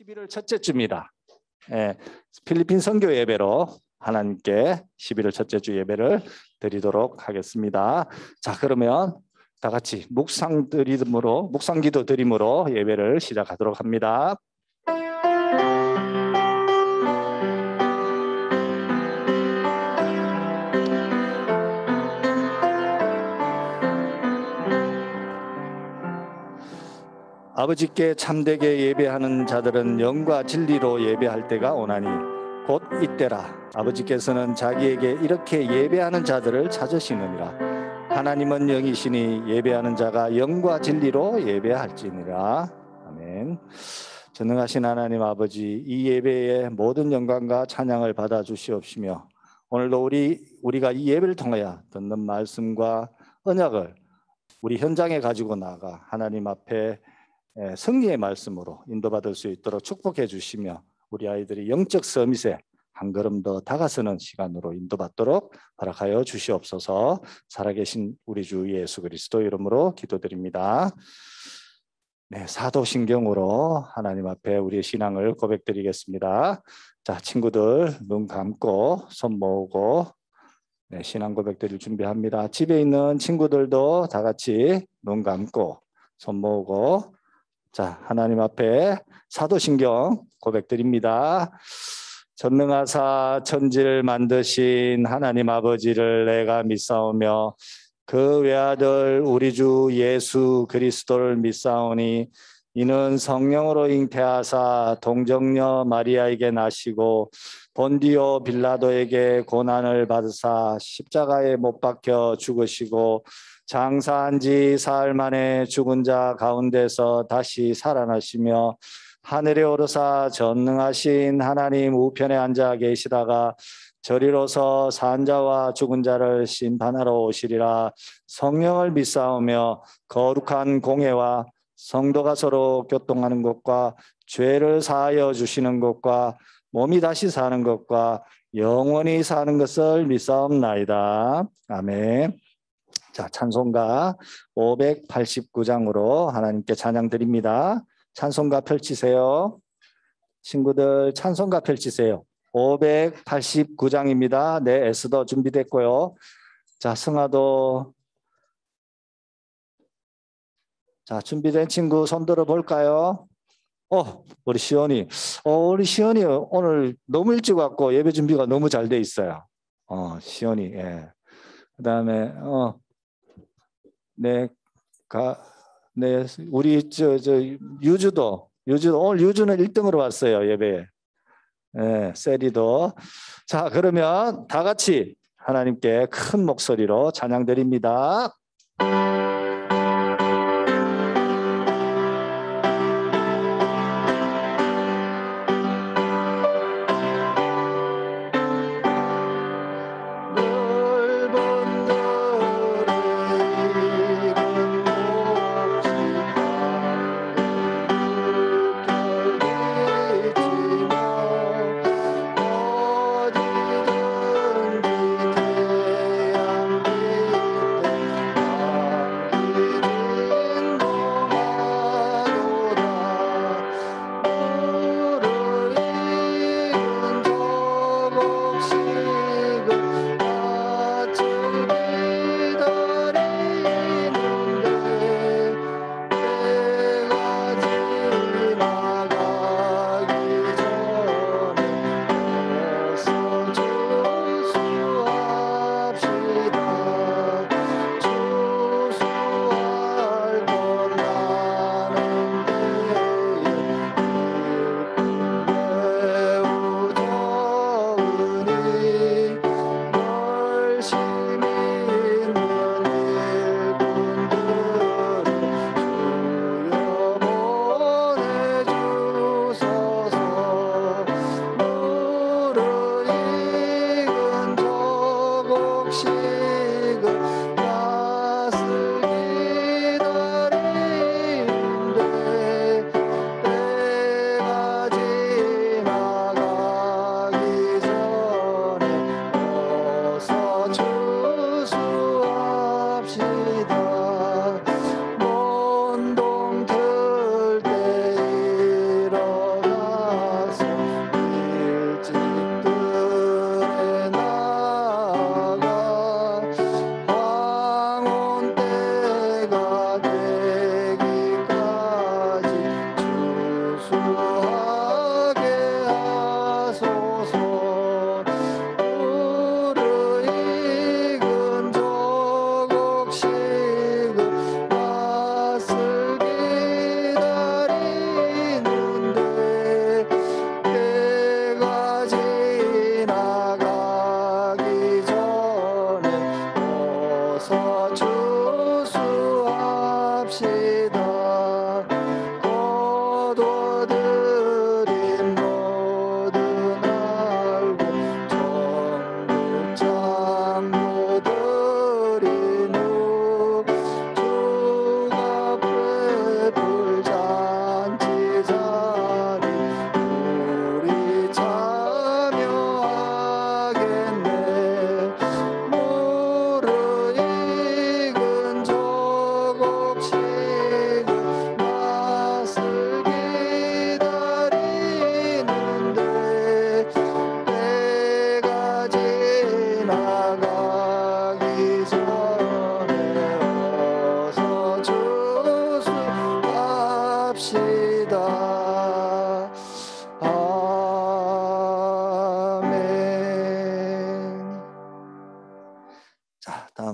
11월 첫째 주입니다. 필리핀 선교 예배로 하나님께 11월 첫째 주 예배를 드리도록 하겠습니다. 자, 그러면 다 같이 묵상기도 드림으로 예배를 시작하도록 합니다. 아버지께 참되게 예배하는 자들은 영과 진리로 예배할 때가 오나니 곧 이때라. 아버지께서는 자기에게 이렇게 예배하는 자들을 찾으시느니라. 하나님은 영이시니 예배하는 자가 영과 진리로 예배할지니라. 아멘. 전능하신 하나님 아버지, 이 예배에 모든 영광과 찬양을 받아 주시옵시며 오늘도 우리가 이 예배를 통하여 듣는 말씀과 언약을 우리 현장에 가지고 나가 하나님 앞에 승리의 말씀으로 인도받을 수 있도록 축복해 주시며 우리 아이들이 영적 서밋에 한 걸음 더 다가서는 시간으로 인도받도록 허락하여 주시옵소서. 살아계신 우리 주 예수 그리스도 이름으로 기도드립니다. 사도신경으로 하나님 앞에 우리의 신앙을 고백드리겠습니다. 자, 친구들 눈 감고 손 모으고 신앙 고백드릴 준비합니다. 집에 있는 친구들도 다 같이 눈 감고 손 모으고 자, 하나님 앞에 사도신경 고백드립니다. 전능하사 천지를 만드신 하나님 아버지를 내가 믿사오며 그 외아들 우리 주 예수 그리스도를 믿사오니 이는 성령으로 잉태하사 동정녀 마리아에게 나시고 본디오 빌라도에게 고난을 받으사 십자가에 못 박혀 죽으시고 장사한 지 사흘 만에 죽은 자 가운데서 다시 살아나시며 하늘에 오르사 전능하신 하나님 우편에 앉아 계시다가 저리로서 산 자와 죽은 자를 심판하러 오시리라. 성령을 믿사오며 거룩한 공회와 성도가 서로 교통하는 것과 죄를 사하여 주시는 것과 몸이 다시 사는 것과 영원히 사는 것을 믿사옵나이다. 아멘. 자, 찬송가 589장으로 하나님께 찬양 드립니다. 찬송가 펼치세요. 친구들 찬송가 펼치세요. 589장입니다. 네, 에스더 준비됐고요. 자, 승아도. 자, 준비된 친구 손 들어 볼까요? 우리 시연이. 우리 시연이 오늘 너무 일찍 왔고 예배 준비가 너무 잘 돼 있어요. 시연이. 예. 그다음에 우리 유주도 오늘 유주는 1등으로 왔어요, 예배에. 네, 세리도. 자, 그러면 다 같이 하나님께 큰 목소리로 찬양 드립니다.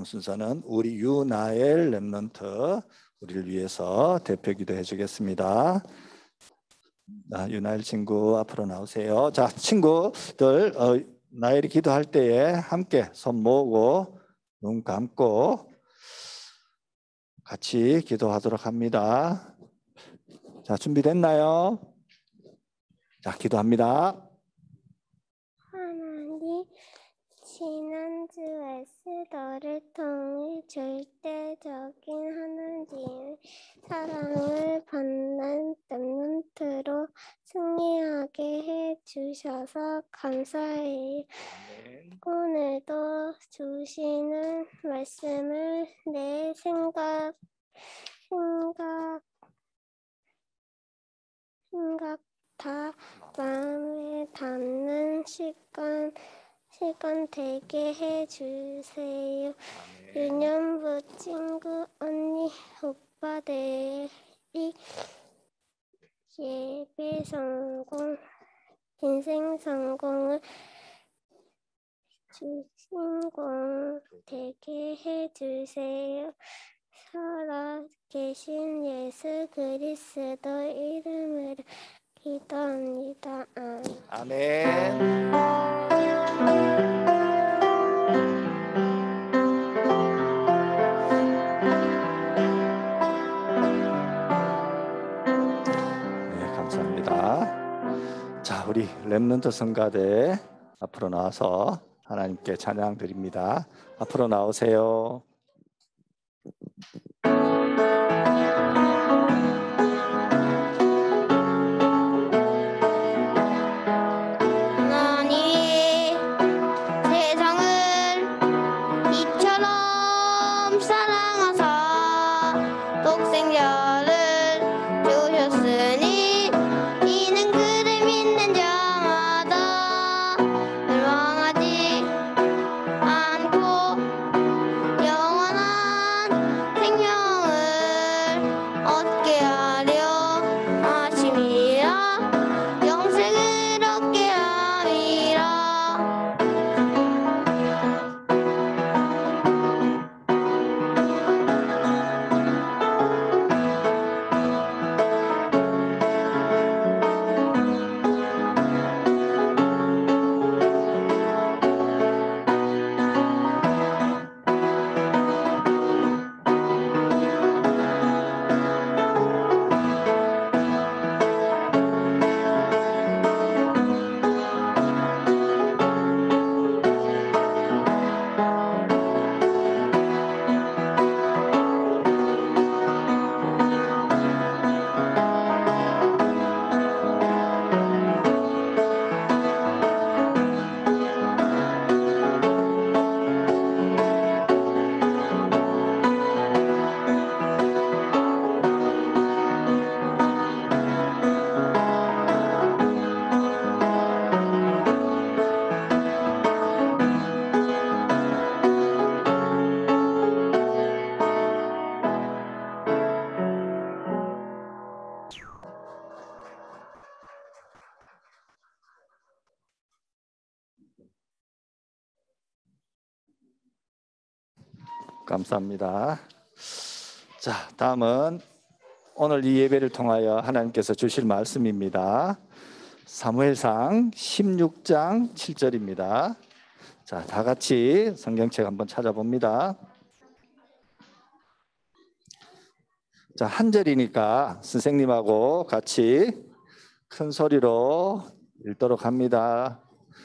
순서는 우리 유나엘 렘넌트 우리를 위해서 대표 기도해 주겠습니다. 자, 유나엘 친구 앞으로 나오세요. 자, 친구들 나엘이 기도할 때에 함께 손 모으고 눈 감고 같이 기도하도록 합니다. 자, 준비됐나요? 자, 기도합니다. 하나님, 지난주 에스더를 통해 절대적인 하나님의 사랑을 받는 렘넌트로 승리하게 해주셔서 감사해요. 오늘도 주시는 말씀을 내 생각 다 마음에 담는 시간 되게 해주세요. 유년부 친구, 언니, 오빠들이 예배 성공, 인생 성공을 주인공 되게 해주세요. 살아계신 예수 그리스도 이름으로 기도합니다. 아멘. 네, 감사합니다. 자, 우리 렘넌트 성가대 앞으로 나와서 하나님께 찬양 드립니다. 앞으로 나오세요. 하나님, 세상을 이처럼 사랑하사 독생자를 주셨으니 이는 그를 믿는 자마다 멸망하지 않고 영원한 생명을 얻게 하려 하심이라. 영생을 얻게 함이라. 감사합니다. 자, 다음은 오늘 이 예배를 통하여 하나님께서 주실 말씀입니다. 사무엘상 16장 7절입니다. 자, 다 같이 성경책 한번 찾아봅니다. 자, 한 절이니까 선생님하고 같이 큰 소리로 읽도록 합니다.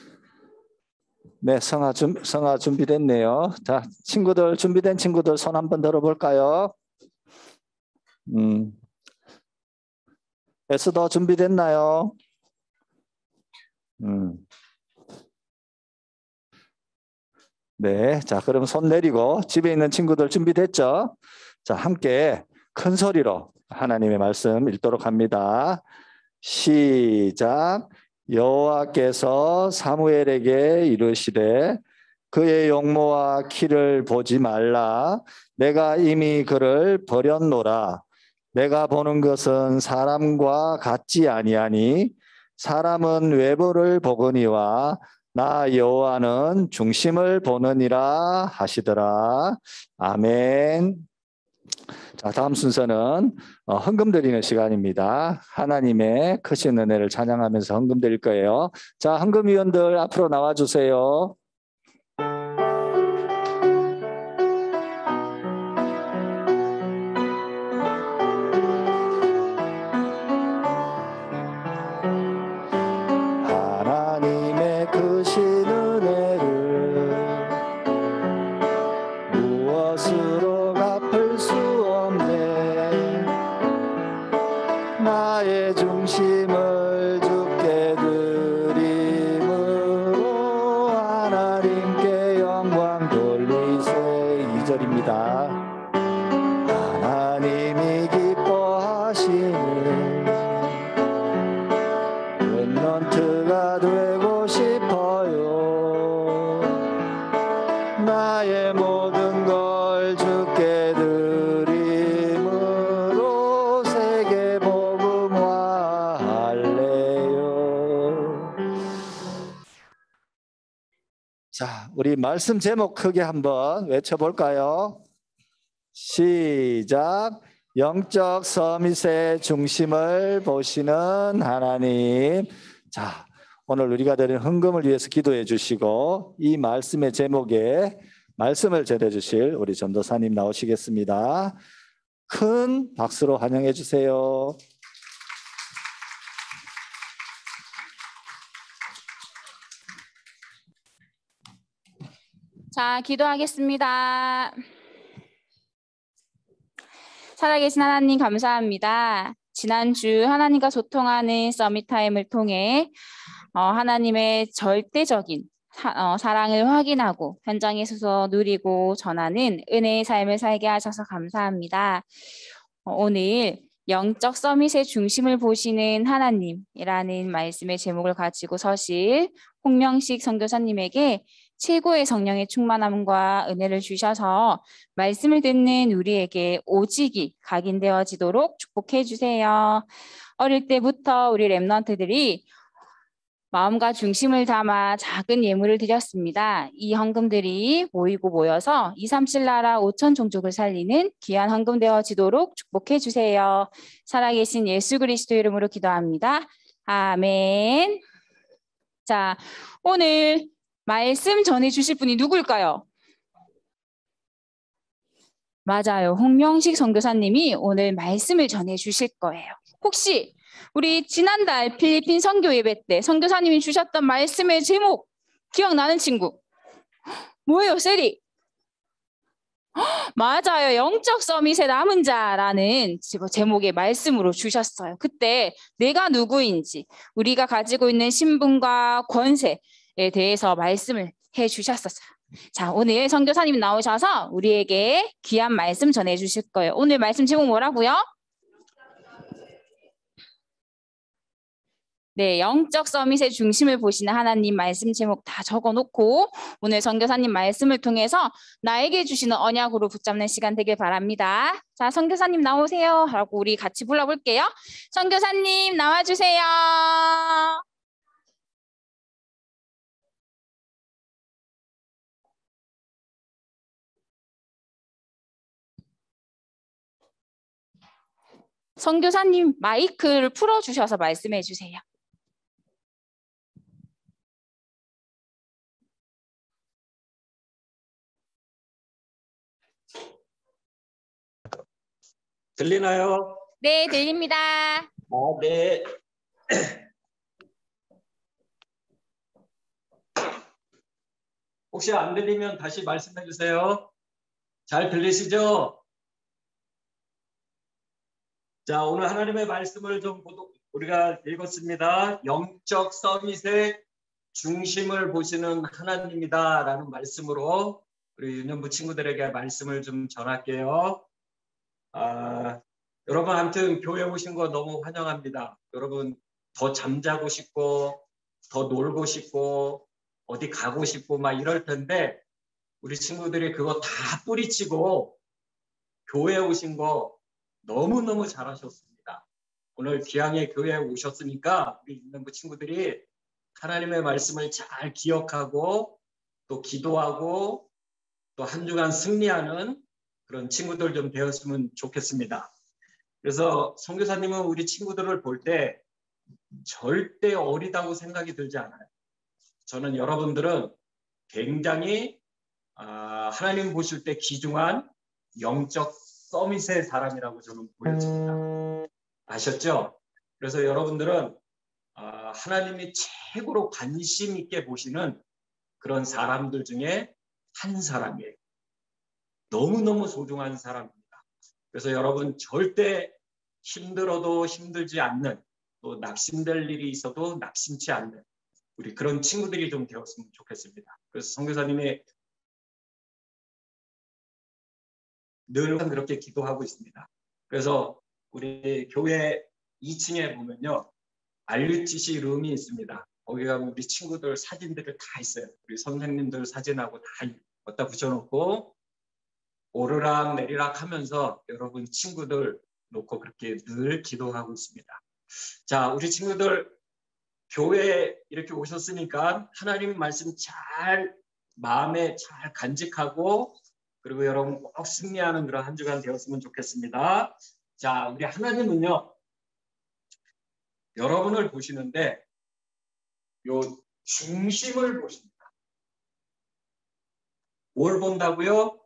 네, 성화 준비됐네요. 자, 친구들, 준비된 친구들 손 한번 들어볼까요? 에스더 준비됐나요? 네, 자, 그럼 손 내리고 집에 있는 친구들 준비됐죠? 자, 함께 큰 소리로 하나님의 말씀 읽도록 합니다. 시작. 여호와께서 사무엘에게 이르시되 그의 용모와 키를 보지 말라. 내가 이미 그를 버렸노라. 내가 보는 것은 사람과 같지 아니하니 사람은 외모를 보거니와 나 여호와는 중심을 보느니라 하시더라. 아멘. 자, 다음 순서는 헌금 드리는 시간입니다. 하나님의 크신 은혜를 찬양하면서 헌금 드릴 거예요. 자, 헌금위원들 앞으로 나와주세요. 하나님의 크신 은혜를 무엇으로 갚을 수 없네. 나의 중심을 주께 드림으로 하나님께 영광 돌리세. 2절입니다. 하나님이 기뻐하시는 랩넌트가 되고 싶어요. 나의 모든 걸 주께 드림으로 세계 복음화할래요. 자, 우리 말씀 제목 크게 한번 외쳐볼까요? 시작. 영적 서밋의 중심을 보시는 하나님. 자, 오늘 우리가 드린 헌금을 위해서 기도해 주시고 이 말씀의 제목에 말씀을 전해 주실 우리 전도사님 나오시겠습니다. 큰 박수로 환영해 주세요. 자, 기도하겠습니다. 살아계신 하나님 감사합니다. 지난주 하나님과 소통하는 서밋타임을 통해 하나님의 절대적인 사랑을 확인하고 현장에 서서 누리고 전하는 은혜의 삶을 살게 하셔서 감사합니다. 오늘 영적 서밋의 중심을 보시는 하나님이라는 말씀의 제목을 가지고 서실 홍명식 선교사님에게 최고의 성령의 충만함과 은혜를 주셔서 말씀을 듣는 우리에게 오직이 각인되어지도록 축복해 주세요. 어릴 때부터 우리 랩런트들이 마음과 중심을 담아 작은 예물을 드렸습니다. 이 헌금들이 모여서 237 나라 5천 종족을 살리는 귀한 헌금 되어지도록 축복해 주세요. 살아계신 예수 그리스도 이름으로 기도합니다. 아멘. 자, 오늘 말씀 전해 주실 분이 누굴까요? 맞아요. 홍명식 선교사님이 오늘 말씀을 전해 주실 거예요. 혹시 우리 지난달 필리핀 선교 예배 때 선교사님이 주셨던 말씀의 제목 기억나는 친구? 뭐예요, 세리? 맞아요. 영적 서밋의 남은 자라는 제목의 말씀으로 주셨어요. 그때 내가 누구인지, 우리가 가지고 있는 신분과 권세에 대해서 말씀을 해 주셨었어요. 자, 오늘 선교사님 나오셔서 우리에게 귀한 말씀 전해 주실 거예요. 오늘 말씀 제목 뭐라고요? 네, 영적 서밋의 중심을 보시는 하나님 말씀 제목 다 적어놓고 오늘 선교사님 말씀을 통해서 나에게 주시는 언약으로 붙잡는 시간 되길 바랍니다. 자, 선교사님 나오세요 라고 우리 같이 불러볼게요. 선교사님 나와주세요. 선교사님 마이크를 풀어주셔서 말씀해 주세요. 들리나요? 네, 들립니다. 네. 혹시 안 들리면 다시 말씀해 주세요. 잘 들리시죠? 자, 오늘 하나님의 말씀을 좀 우리가 읽었습니다. 영적 서밋의 중심을 보시는 하나님이다라는 말씀으로 우리 유년부 친구들에게 말씀을 좀 전할게요. 여러분 아무튼 교회 오신 거 너무 환영합니다. 여러분 더 잠자고 싶고 더 놀고 싶고 어디 가고 싶고 막 이럴 텐데 우리 친구들이 그거 다 뿌리치고 교회 오신 거 너무너무 잘하셨습니다. 오늘 귀향의 교회에 오셨으니까 우리 유년부 친구들이 하나님의 말씀을 잘 기억하고 또 기도하고 또 한 주간 승리하는 그런 친구들 좀 되었으면 좋겠습니다. 그래서 선교사님은 우리 친구들을 볼 때 절대 어리다고 생각이 들지 않아요. 저는 여러분들은 굉장히 하나님 보실 때 귀중한 영적 서밋의 사람이라고 저는 보여집니다. 아셨죠? 그래서 여러분들은 하나님이 최고로 관심 있게 보시는 그런 사람들 중에 한 사람이에요. 너무너무 소중한 사람입니다. 그래서 여러분 절대 힘들어도 힘들지 않는, 또 낙심될 일이 있어도 낙심치 않는 우리 그런 친구들이 좀 되었으면 좋겠습니다. 그래서 선교사님이 늘 그렇게 기도하고 있습니다. 그래서 우리 교회 2층에 보면요, RUTC 룸이 있습니다. 거기 가면 우리 친구들 사진들을 다 있어요. 우리 선생님들 사진하고 다 갖다 붙여놓고 오르락 내리락 하면서 여러분 친구들 놓고 그렇게 늘 기도하고 있습니다. 자, 우리 친구들 교회에 이렇게 오셨으니까 하나님 말씀 잘 마음에 잘 간직하고, 그리고 여러분 꼭 승리하는 그런 한 주간 되었으면 좋겠습니다. 자, 우리 하나님은요, 여러분을 보시는데 요 중심을 보십니다. 뭘 본다고요?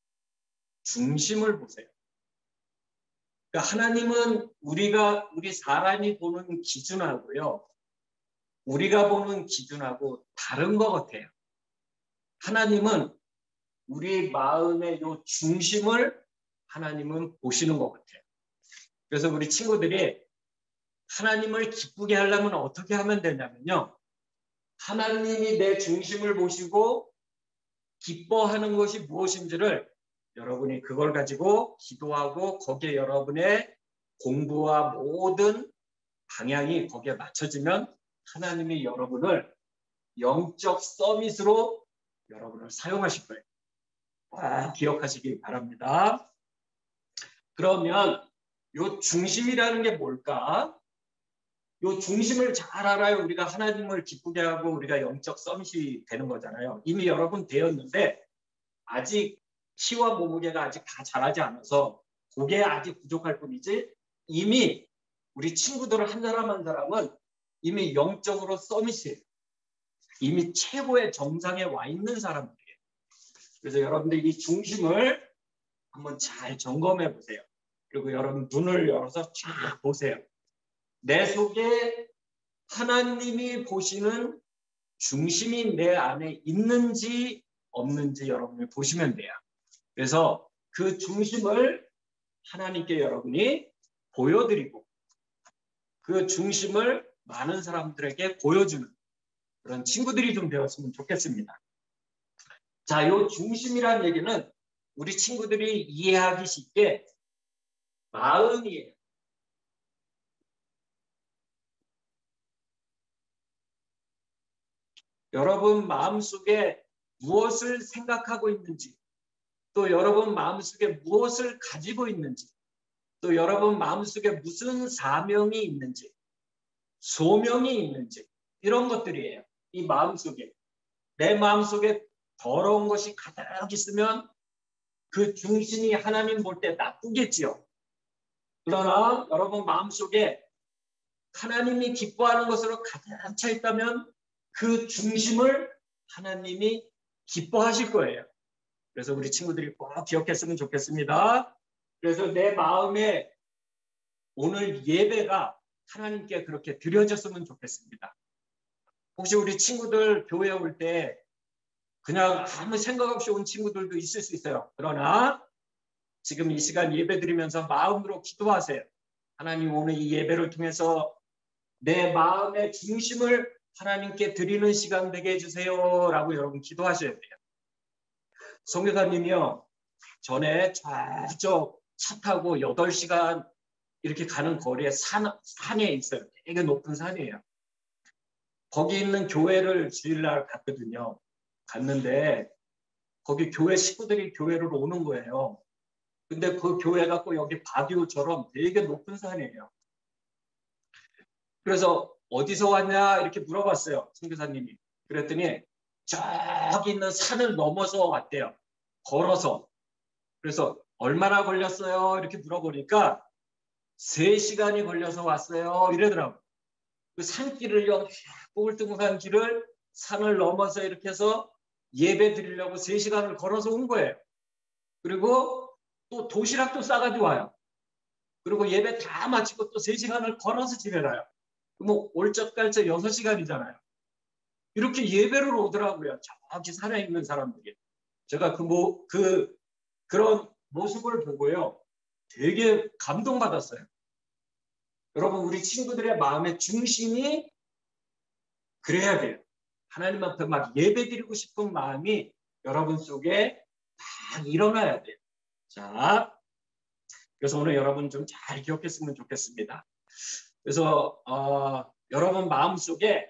중심을 보세요. 그러니까 하나님은 우리 사람이 보는 기준하고요, 우리가 보는 기준하고 다른 것 같아요. 하나님은 우리 마음의 요 중심을 하나님은 보시는 것 같아요. 그래서 우리 친구들이 하나님을 기쁘게 하려면 어떻게 하면 되냐면요, 하나님이 내 중심을 보시고 기뻐하는 것이 무엇인지를 여러분이 그걸 가지고 기도하고 거기에 여러분의 공부와 모든 방향이 거기에 맞춰지면 하나님이 여러분을 영적 서밋으로 여러분을 사용하실 거예요. 꼭 기억하시기 바랍니다. 그러면 요 중심이라는 게 뭘까? 요 중심을 잘 알아야 우리가 하나님을 기쁘게 하고 우리가 영적 서밋이 되는 거잖아요. 이미 여러분 되었는데 아직 키와 몸무게가 아직 다 자라지 않아서 그게 아직 부족할 뿐이지, 이미 우리 친구들 한 사람 한 사람은 이미 영적으로 서밋이에요. 이미 최고의 정상에 와 있는 사람들이에요. 그래서 여러분들 이 중심을 한번 잘 점검해 보세요. 그리고 여러분 눈을 열어서 쫙 보세요. 내 속에 하나님이 보시는 중심이 내 안에 있는지 없는지 여러분이 보시면 돼요. 그래서 그 중심을 하나님께 여러분이 보여드리고 그 중심을 많은 사람들에게 보여주는 그런 친구들이 좀 되었으면 좋겠습니다. 자, 이 중심이라는 얘기는 우리 친구들이 이해하기 쉽게 마음이에요. 여러분 마음속에 무엇을 생각하고 있는지, 또 여러분 마음속에 무엇을 가지고 있는지, 또 여러분 마음속에 무슨 사명이 있는지, 소명이 있는지, 이런 것들이에요. 이 마음속에. 내 마음속에 더러운 것이 가득 있으면 그 중심이 하나님 볼 때 나쁘겠지요. 그러나 여러분 마음속에 하나님이 기뻐하는 것으로 가득 차 있다면 그 중심을 하나님이 기뻐하실 거예요. 그래서 우리 친구들이 꼭 기억했으면 좋겠습니다. 그래서 내 마음에 오늘 예배가 하나님께 그렇게 드려졌으면 좋겠습니다. 혹시 우리 친구들 교회에 올 때 그냥 아무 생각 없이 온 친구들도 있을 수 있어요. 그러나 지금 이 시간 예배 드리면서 마음으로 기도하세요. 하나님, 오늘 이 예배를 통해서 내 마음의 중심을 하나님께 드리는 시간 되게 해주세요 라고 여러분 기도하셔야 돼요. 선교사님이요, 전에 저쪽 차 타고 8시간 이렇게 가는 거리에 산에 있어요. 되게 높은 산이에요. 거기 있는 교회를 주일날 갔거든요. 갔는데 거기 교회 식구들이 교회로 오는 거예요. 근데 그 교회가 꼭 여기 바디오처럼 되게 높은 산이에요. 그래서 어디서 왔냐 이렇게 물어봤어요. 선교사님이. 그랬더니 저기 있는 산을 넘어서 왔대요. 걸어서. 그래서 얼마나 걸렸어요? 이렇게 물어보니까 3시간이 걸려서 왔어요. 이러더라고요. 그 산길을요, 뽀글뚱한 길을 산을 넘어서 이렇게 해서 예배 드리려고 3시간을 걸어서 온 거예요. 그리고 또 도시락도 싸가지고 와요. 그리고 예배 다 마치고 또 3시간을 걸어서 집에 가요. 뭐 올적갈적 6시간이잖아요. 이렇게 예배를 오더라고요. 저기 산에 있는 사람들이. 제가 그런 모습을 보고요. 되게 감동받았어요. 여러분, 우리 친구들의 마음의 중심이 그래야 돼요. 하나님 앞에 막 예배드리고 싶은 마음이 여러분 속에 막 일어나야 돼요. 자, 그래서 오늘 여러분 좀 잘 기억했으면 좋겠습니다. 그래서 여러분 마음속에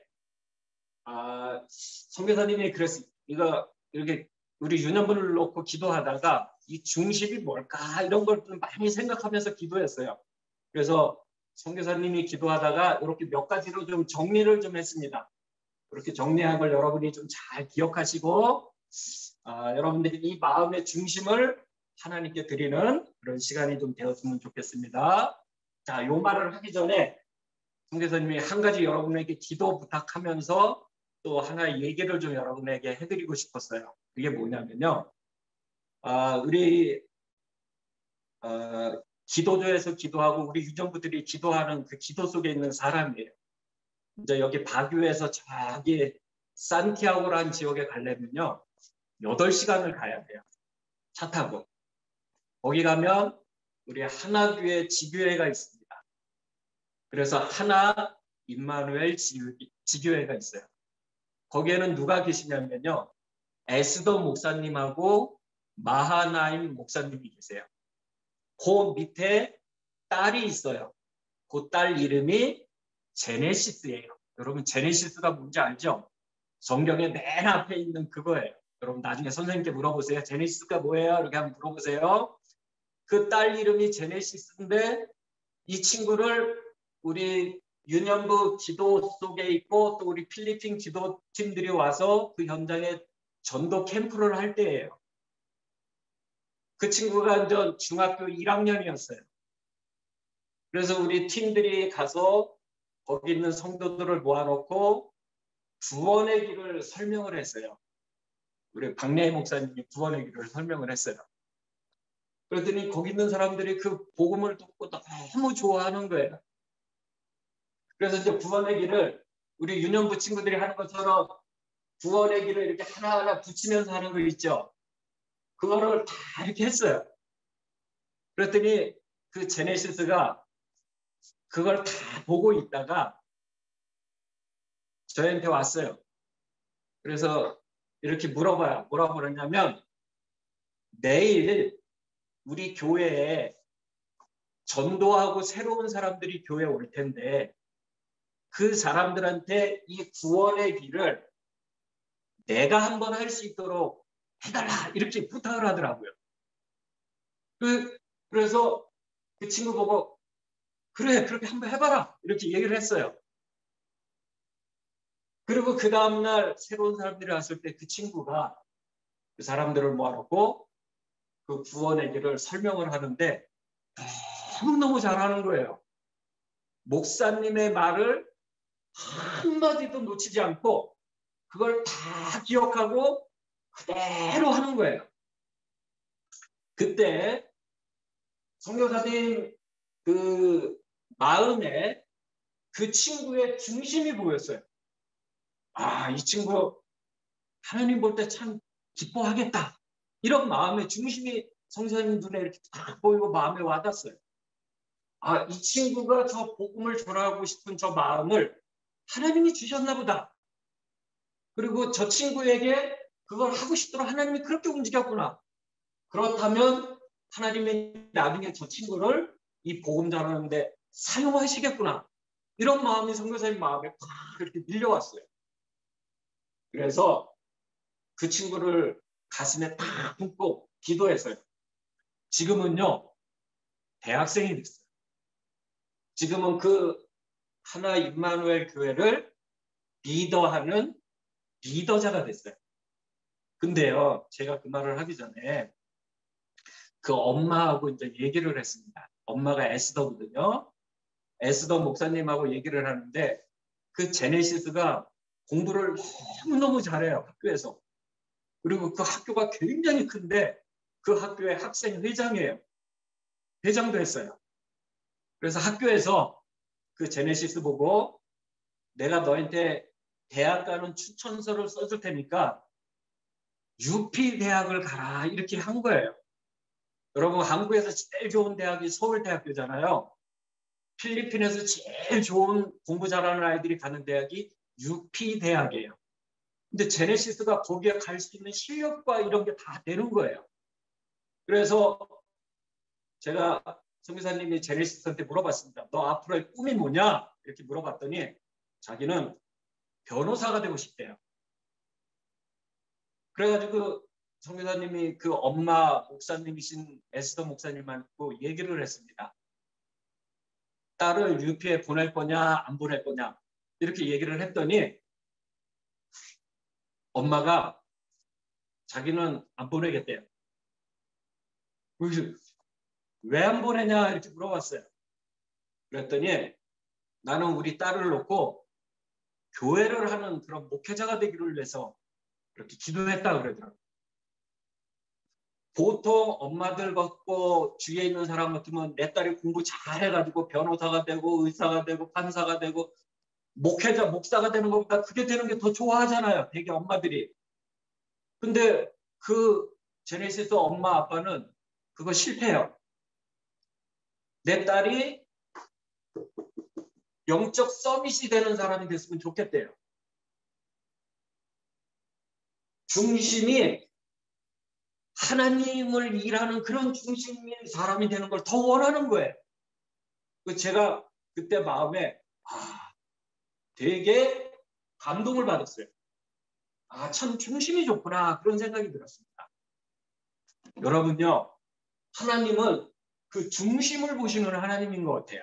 선교사님이 그랬어요. 이거 이렇게 우리 유년부를 놓고 기도하다가 이 중심이 뭘까 이런 걸 좀 많이 생각하면서 기도했어요. 그래서 선교사님이 기도하다가 이렇게 몇 가지로 좀 정리를 좀 했습니다. 그렇게 정리한 걸 여러분이 좀 잘 기억하시고 여러분들이 이 마음의 중심을 하나님께 드리는 그런 시간이 좀 되었으면 좋겠습니다. 자, 요 말을 하기 전에 선교사님이 한 가지 여러분에게 기도 부탁하면서 또 하나의 얘기를 좀 여러분에게 해드리고 싶었어요. 그게 뭐냐면요. 우리 기도조에서 기도하고 우리 유전부들이 기도하는 그 기도 속에 있는 사람이에요. 이제 여기 바교에서 저기 산티아고라는 지역에 가려면요. 8시간을 가야 돼요. 차 타고. 거기 가면 우리 하나교회 지교회가 있습니다. 그래서 하나 임마누엘 지교회가 있어요. 거기에는 누가 계시냐면요. 에스더 목사님하고 마하나임 목사님이 계세요. 그 밑에 딸이 있어요. 그 딸 이름이 제네시스예요. 여러분 제네시스가 뭔지 알죠? 성경의 맨 앞에 있는 그거예요. 여러분 나중에 선생님께 물어보세요. 제네시스가 뭐예요? 이렇게 한번 물어보세요. 그 딸 이름이 제네시스인데 이 친구를 우리 유년부 기도 속에 있고 또 우리 필리핀 기도팀들이 와서 그 현장에 전도 캠프를 할 때예요. 그 친구가 이제 중학교 1학년이었어요. 그래서 우리 팀들이 가서 거기 있는 성도들을 모아놓고 구원의 길을 설명을 했어요. 우리 박래희 목사님이 구원의 길을 설명을 했어요. 그랬더니 거기 있는 사람들이 그 복음을 듣고 너무 좋아하는 거예요. 그래서 이제 구원의 길을 우리 유년부 친구들이 하는 것처럼 구원의 길을 이렇게 하나하나 붙이면서 하는 거 있죠. 그거를 다 이렇게 했어요. 그랬더니 그 제네시스가 그걸 다 보고 있다가 저희한테 왔어요. 그래서 이렇게 물어봐요. 뭐라고 그러냐면 내일 우리 교회에 전도하고 새로운 사람들이 교회에 올 텐데 그 사람들한테 이 구원의 길을 내가 한번 할 수 있도록 해달라 이렇게 부탁을 하더라고요. 그래서 그 친구 보고 그래 그렇게 한번 해봐라 이렇게 얘기를 했어요. 그리고 그 다음날 새로운 사람들이 왔을 때 그 친구가 그 사람들을 모아놓고 그 구원의 길을 설명을 하는데 너무너무 잘하는 거예요. 목사님의 말을 한마디도 놓치지 않고 그걸 다 기억하고 그대로 하는 거예요. 그때 선교사님 그 마음에 그 친구의 중심이 보였어요. 이 친구 하나님 볼 때 참 기뻐하겠다. 이런 마음의 중심이 선교사님 눈에 이렇게 딱 보이고 마음에 와닿았어요. 이 친구가 저 복음을 전하고 싶은 저 마음을 하나님이 주셨나 보다. 그리고 저 친구에게 그걸 하고 싶도록 하나님이 그렇게 움직였구나. 그렇다면 하나님이 나중에 저 친구를 이 복음 전하는데 사용하시겠구나. 이런 마음이 선교사님 마음에 팍 이렇게 밀려왔어요. 그래서 그 친구를 가슴에 딱 품고 기도했어요. 지금은요, 대학생이 됐어요. 지금은 그 하나 임마누엘 교회를 리더하는 리더자가 됐어요. 근데요, 제가 그 말을 하기 전에 그 엄마하고 이제 얘기를 했습니다. 엄마가 에스더거든요. 에스더 목사님하고 얘기를 하는데 그 제네시스가 공부를 너무너무 잘해요. 학교에서. 그리고 그 학교가 굉장히 큰데 그 학교의 학생 회장이에요. 회장도 했어요. 그래서 학교에서 그 제네시스 보고 내가 너한테 대학 가는 추천서를 써줄 테니까 UP 대학을 가라 이렇게 한 거예요. 여러분 한국에서 제일 좋은 대학이 서울대학교잖아요. 필리핀에서 제일 좋은 공부 잘하는 아이들이 가는 대학이 UP 대학이에요. 근데 제네시스가 거기에 갈 수 있는 실력과 이런 게 다 되는 거예요. 그래서 제가 선교사님이 제네시스한테 물어봤습니다. 너 앞으로의 꿈이 뭐냐? 이렇게 물어봤더니 자기는 변호사가 되고 싶대요. 그래가지고 선교사님이 그 엄마 목사님이신 에스더 목사님하고 얘기를 했습니다. 딸을 UP에 보낼 거냐 안 보낼 거냐 이렇게 얘기를 했더니 엄마가 자기는 안 보내겠대요. 그래서 왜 안 보내냐 이렇게 물어봤어요. 그랬더니 나는 우리 딸을 놓고 교회를 하는 그런 목회자가 되기를 위해서 그렇게 기도했다 그러더라고요. 보통 엄마들 같고 주위에 있는 사람 같으면 내 딸이 공부 잘해가지고 변호사가 되고 의사가 되고 판사가 되고 목회자, 목사가 되는 것보다 그게 되는 게 더 좋아하잖아요. 되게 엄마들이. 근데 그 제네시스 엄마 아빠는 그거 실패해요. 내 딸이 영적 서밋이 되는 사람이 됐으면 좋겠대요. 중심이 하나님을 일하는 그런 중심의 사람이 되는 걸 더 원하는 거예요. 제가 그때 마음에 되게 감동을 받았어요. 참 중심이 좋구나 그런 생각이 들었습니다. 여러분요, 하나님은 그 중심을 보시는 하나님인 것 같아요.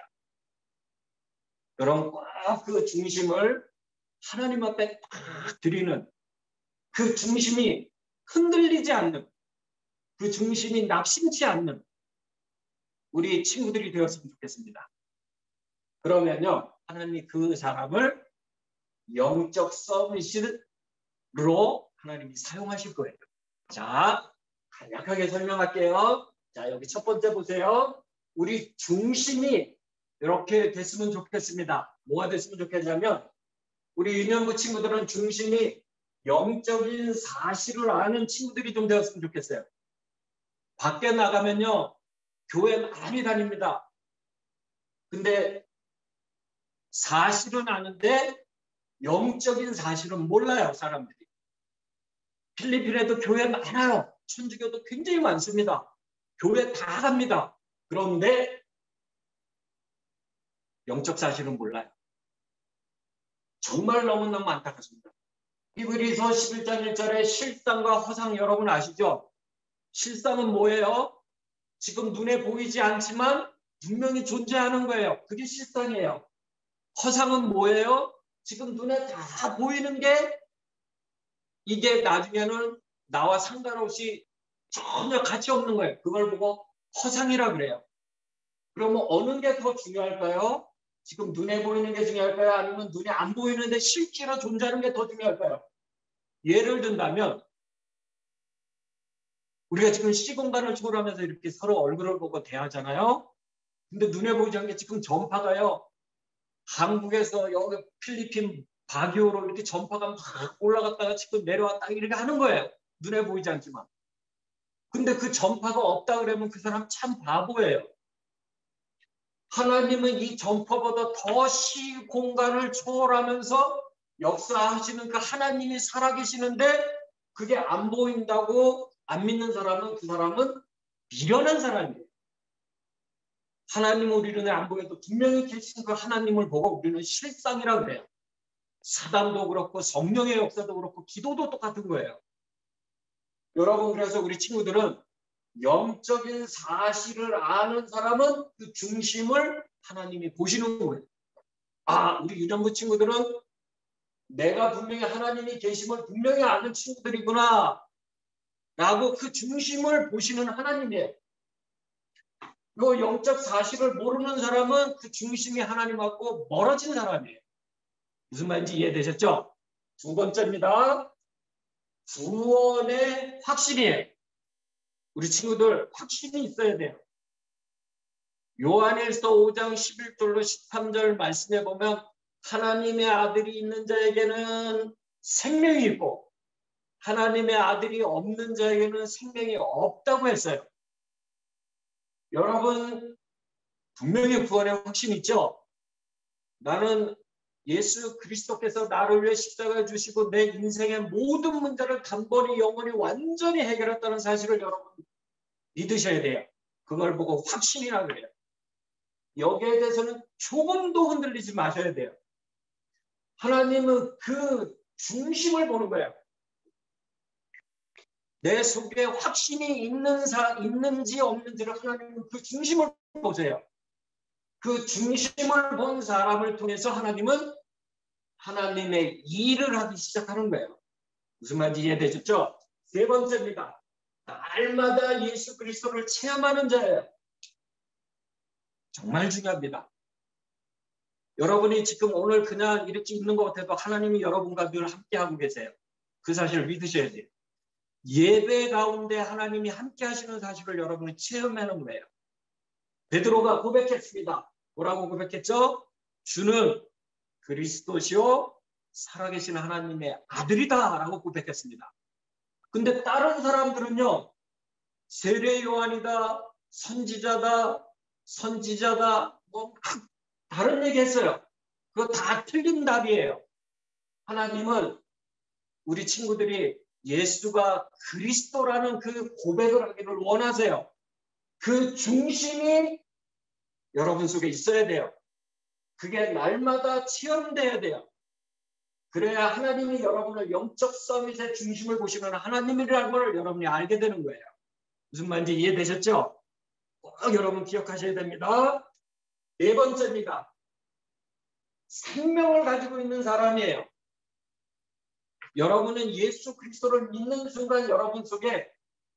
여러분 꼭 그 중심을 하나님 앞에 딱 드리는 그 중심이 흔들리지 않는 그 중심이 낙심치 않는 우리 친구들이 되었으면 좋겠습니다. 그러면요, 하나님이 그 사람을 영적 서밋으로 하나님이 사용하실 거예요. 자, 간략하게 설명할게요. 자, 여기 첫 번째 보세요. 우리 중심이 이렇게 됐으면 좋겠습니다. 뭐가 됐으면 좋겠냐면 우리 유년부 친구들은 중심이 영적인 사실을 아는 친구들이 좀 되었으면 좋겠어요. 밖에 나가면요, 교회 많이 다닙니다. 근데 사실은 아는데 영적인 사실은 몰라요, 사람들이. 필리핀에도 교회 많아요. 천주교도 굉장히 많습니다. 교회 다 갑니다. 그런데 영적 사실은 몰라요. 정말 너무너무 안타깝습니다. 히브리서 11장 1절에 실상과 허상 여러분 아시죠? 실상은 뭐예요? 지금 눈에 보이지 않지만 분명히 존재하는 거예요. 그게 실상이에요. 허상은 뭐예요? 지금 눈에 다 보이는 게 이게 나중에는 나와 상관없이 전혀 가치 없는 거예요. 그걸 보고 허상이라 그래요. 그러면 어느 게 더 중요할까요? 지금 눈에 보이는 게 중요할까요? 아니면 눈에 안 보이는데 실제로 존재하는 게 더 중요할까요? 예를 든다면 우리가 지금 시공간을 초월하면서 이렇게 서로 얼굴을 보고 대하잖아요. 근데 눈에 보이지 않는 게 지금 전파가요. 한국에서 여기 필리핀 바기오로 이렇게 전파가 막 올라갔다가 지금 내려왔다가 이렇게 하는 거예요. 눈에 보이지 않지만. 근데 그 전파가 없다 그러면 그 사람 참 바보예요. 하나님은 이 전파보다 더 시공간을 초월하면서 역사하시는 그 하나님이 살아계시는데 그게 안 보인다고 안 믿는 사람은 그 사람은 미련한 사람이에요. 하나님은 우리 눈에 안 보여도 분명히 계신 그 하나님을 보고 우리는 실상이라 그래요. 사단도 그렇고 성령의 역사도 그렇고 기도도 똑같은 거예요. 여러분, 그래서 우리 친구들은 영적인 사실을 아는 사람은 그 중심을 하나님이 보시는 거예요. 우리 유년부 친구들은 내가 분명히 하나님이 계심을 분명히 아는 친구들이구나 라고 그 중심을 보시는 하나님이에요. 그 영적 사실을 모르는 사람은 그 중심이 하나님하고 멀어진 사람이에요. 무슨 말인지 이해되셨죠? 두 번째입니다. 구원의 확신이에요. 우리 친구들 확신이 있어야 돼요. 요한일서 5장 11절로 13절 말씀해 보면 하나님의 아들이 있는 자에게는 생명이 있고 하나님의 아들이 없는 자에게는 생명이 없다고 했어요. 여러분 분명히 구원의 확신이 있죠? 나는 예수 그리스도께서 나를 위해 십자가를 주시고 내 인생의 모든 문제를 단번에 영원히 완전히 해결했다는 사실을 여러분 믿으셔야 돼요. 그걸 보고 확신이라 그래요. 여기에 대해서는 조금도 흔들리지 마셔야 돼요. 하나님은 그 중심을 보는 거예요. 내 속에 확신이 있는지 없는지를 하나님은 그 중심을 보세요. 그 중심을 본 사람을 통해서 하나님은 하나님의 일을 하기 시작하는 거예요. 무슨 말인지 이해되셨죠? 세 번째입니다. 날마다 예수 그리스도를 체험하는 자예요. 정말 중요합니다. 여러분이 지금 오늘 그냥 이렇게 있는 것 같아도 하나님이 여러분과 늘 함께하고 계세요. 그 사실을 믿으셔야 돼요. 예배 가운데 하나님이 함께 하시는 사실을 여러분이 체험하는 거예요. 베드로가 고백했습니다. 뭐라고 고백했죠? 주는 그리스도시요 살아계신 하나님의 아들이다 라고 고백했습니다. 근데 다른 사람들은요. 세례 요한이다, 선지자다, 뭐 다른 얘기 했어요. 그거 다 틀린 답이에요. 하나님은 우리 친구들이 예수가 그리스도라는 그 고백을 하기를 원하세요. 그 중심이 여러분 속에 있어야 돼요. 그게 날마다 체험돼야 돼요. 그래야 하나님이 여러분을 영적 서밋의 중심을 보시는 하나님이라는 걸 여러분이 알게 되는 거예요. 무슨 말인지 이해되셨죠? 꼭 여러분 기억하셔야 됩니다. 네 번째입니다. 생명을 가지고 있는 사람이에요. 여러분은 예수 그리스도를 믿는 순간 여러분 속에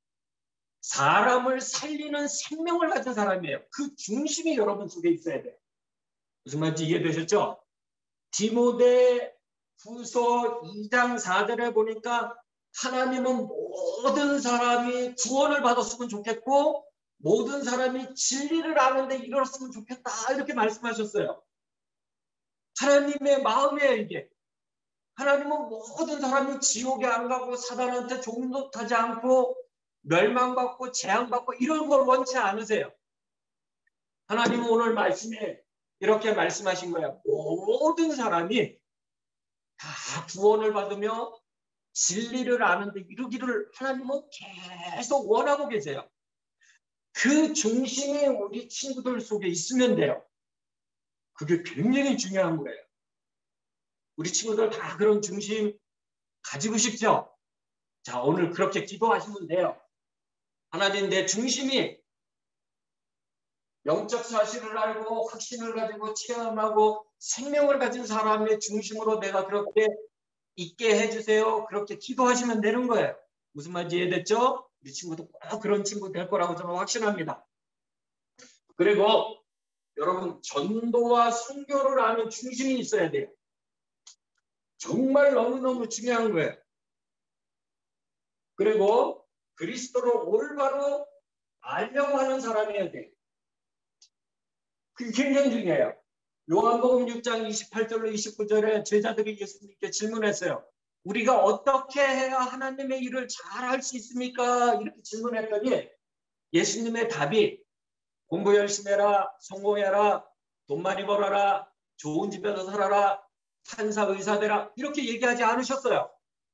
사람을 살리는 생명을 가진 사람이에요. 그 중심이 여러분 속에 있어야 돼요. 무슨 말인지 이해되셨죠? 디모데 후서 2장 4절에 보니까 하나님은 모든 사람이 구원을 받았으면 좋겠고 모든 사람이 진리를 아는데 이뤘으면 좋겠다 이렇게 말씀하셨어요. 하나님의 마음이에요 이게. 하나님은 모든 사람이 지옥에 안 가고 사단한테 종노하지 않고 멸망받고 재앙받고 이런 걸 원치 않으세요. 하나님은 오늘 말씀에 이렇게 말씀하신 거예요. 모든 사람이 다 구원을 받으며 진리를 아는데 이루기를 하나님은 계속 원하고 계세요. 그 중심이 우리 친구들 속에 있으면 돼요. 그게 굉장히 중요한 거예요. 우리 친구들 다 그런 중심 가지고 싶죠? 자, 오늘 그렇게 기도하시면 돼요. 하나님 내 중심이 영적 사실을 알고 확신을 가지고 체험하고 생명을 가진 사람의 중심으로 내가 그렇게 있게 해주세요. 그렇게 기도하시면 되는 거예요. 무슨 말인지 이해됐죠? 우리 친구도 꼭 그런 친구 될 거라고 저는 확신합니다. 그리고 여러분 전도와 선교를 아는 중심이 있어야 돼요. 정말 너무너무 중요한 거예요. 그리고 그리스도를 올바로 알려고 하는 사람이어야 돼요. 그게 굉장히 중요해요. 요한복음 6장 28절로 29절에 제자들이 예수님께 질문했어요. 우리가 어떻게 해야 하나님의 일을 잘 할 수 있습니까? 이렇게 질문했더니 예수님의 답이 공부 열심히 해라, 성공해라, 돈 많이 벌어라, 좋은 집에서 살아라, 판사 의사 되라 이렇게 얘기하지 않으셨어요.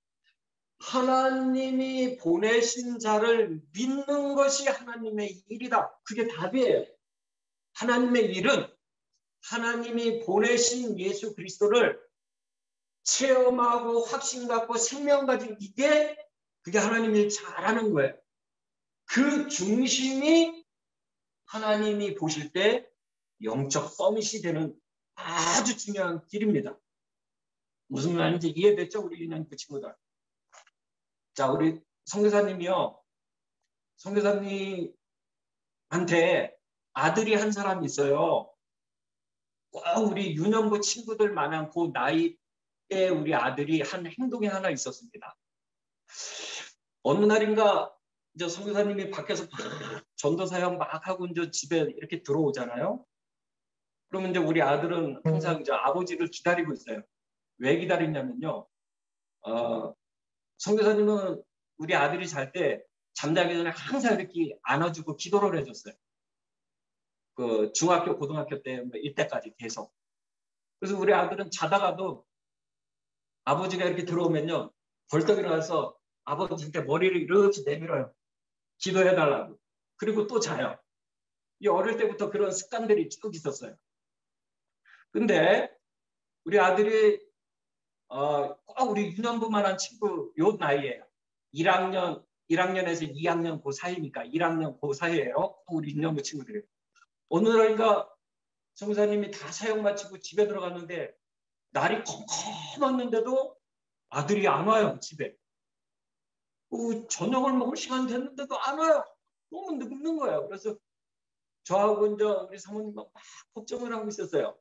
하나님이 보내신 자를 믿는 것이 하나님의 일이다. 그게 답이에요. 하나님의 일은 하나님이 보내신 예수 그리스도를 체험하고 확신 갖고 생명 가진 그게 하나님 일 잘하는 거예요. 그 중심이 하나님이 보실 때 영적 서밋이 되는 아주 중요한 길입니다. 무슨 말인지 이해됐죠? 우리 유년 그 친구들. 자, 우리 선교사님이요. 선교사님한테 아들이 한 사람 있어요. 꼭 우리 유년부 친구들만한 그 나이에 우리 아들이 한 행동이 하나 있었습니다. 어느 날인가 이제 선교사님이 밖에서 전도 사역 막 하고 이제 집에 이렇게 들어오잖아요. 그러면 이제 우리 아들은 항상 이제 아버지를 기다리고 있어요. 왜 기다리냐면요. 선교사님은 우리 아들이 잘 때 잠자기 전에 항상 이렇게 안아주고 기도를 해줬어요. 그 중학교, 고등학교 때 이때까지 계속. 그래서 우리 아들은 자다가도 아버지가 이렇게 들어오면요. 벌떡 일어나서 아버지한테 머리를 이렇게 내밀어요. 기도해달라고. 그리고 또 자요. 이 어릴 때부터 그런 습관들이 쭉 있었어요. 근데 우리 아들이 꼭 우리 유년부만한 친구 요 나이에요. 1학년에서 2학년 그 사이니까 1학년 그 사이에요. 또 우리 유년부 친구들이. 어느 날인가 선교사님이 다 사역 마치고 집에 들어갔는데 날이 컴컴했는데도 아들이 안 와요. 집에. 저녁을 먹을 시간 됐는데도 안 와요. 너무 늦는 거예요. 그래서 저하고 이제 우리 사모님 막 걱정을 하고 있었어요.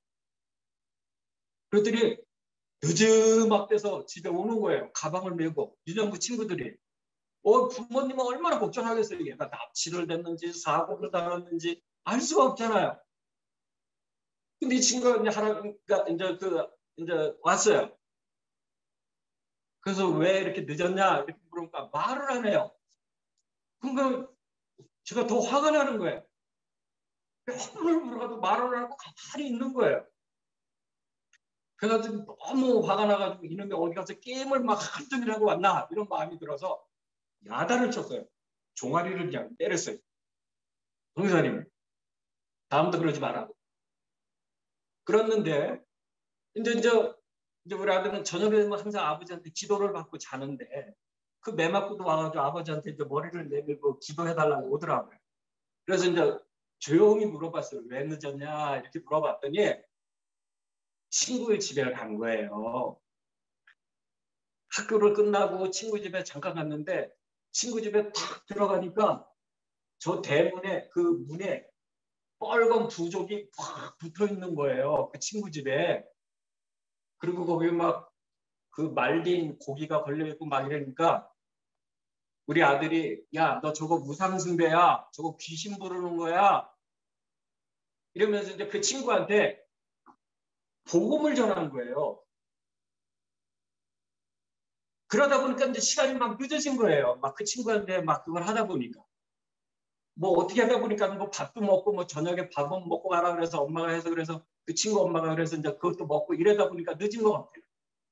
그랬더니 늦지막 돼서 집에 오는 거예요. 가방을 메고 유년부 친구들이. 부모님은 얼마나 걱정하겠어요. 얘가 납치를 됐는지 사고를 당했는지 알 수가 없잖아요. 근데 이 친구가 이제 왔어요. 그래서 왜 이렇게 늦었냐 이렇게 물으니까 말을 안 해요. 그러니까 제가 더 화가 나는 거예요. 몇 번을 물어봐도 말을 안 하고 가만히 있는 거예요. 그래가지고 너무 화가 나가지고 이놈이 어디 가서 게임을 막 한정이라고 왔나 이런 마음이 들어서 야단을 쳤어요. 종아리를 그냥 때렸어요. 동사님 다음부터 그러지 말라고. 그랬는데 이제 우리 아들은 저녁에 되면 항상 아버지한테 기도를 받고 자는데 그 매 맞고도 와가지고 아버지한테 이제 머리를 내밀고 기도해달라고 오더라고요. 그래서 이제 조용히 물어봤어요. 왜 늦었냐 이렇게 물어봤더니 친구의 집에 간 거예요. 학교를 끝나고 친구 집에 잠깐 갔는데 친구 집에 탁 들어가니까 저 대문에 그 문에 빨간 부족이 팍 붙어 있는 거예요. 그 친구 집에. 그리고 거기 막 그 말린 고기가 걸려 있고 막 이러니까 우리 아들이 야, 너 저거 무상숭배야. 저거 귀신 부르는 거야. 이러면서 이제 그 친구한테 복음을 전하는 거예요. 그러다 보니까 이제 시간이 막 늦어진 거예요. 막 그 친구한테 막 그걸 하다 보니까. 뭐 어떻게 하다 보니까 뭐 밥도 먹고 뭐 저녁에 밥은 먹고 가라 그래서 엄마가 해서 그래서 그 친구 엄마가 그래서 이제 그것도 먹고 이러다 보니까 늦은 것 같아요.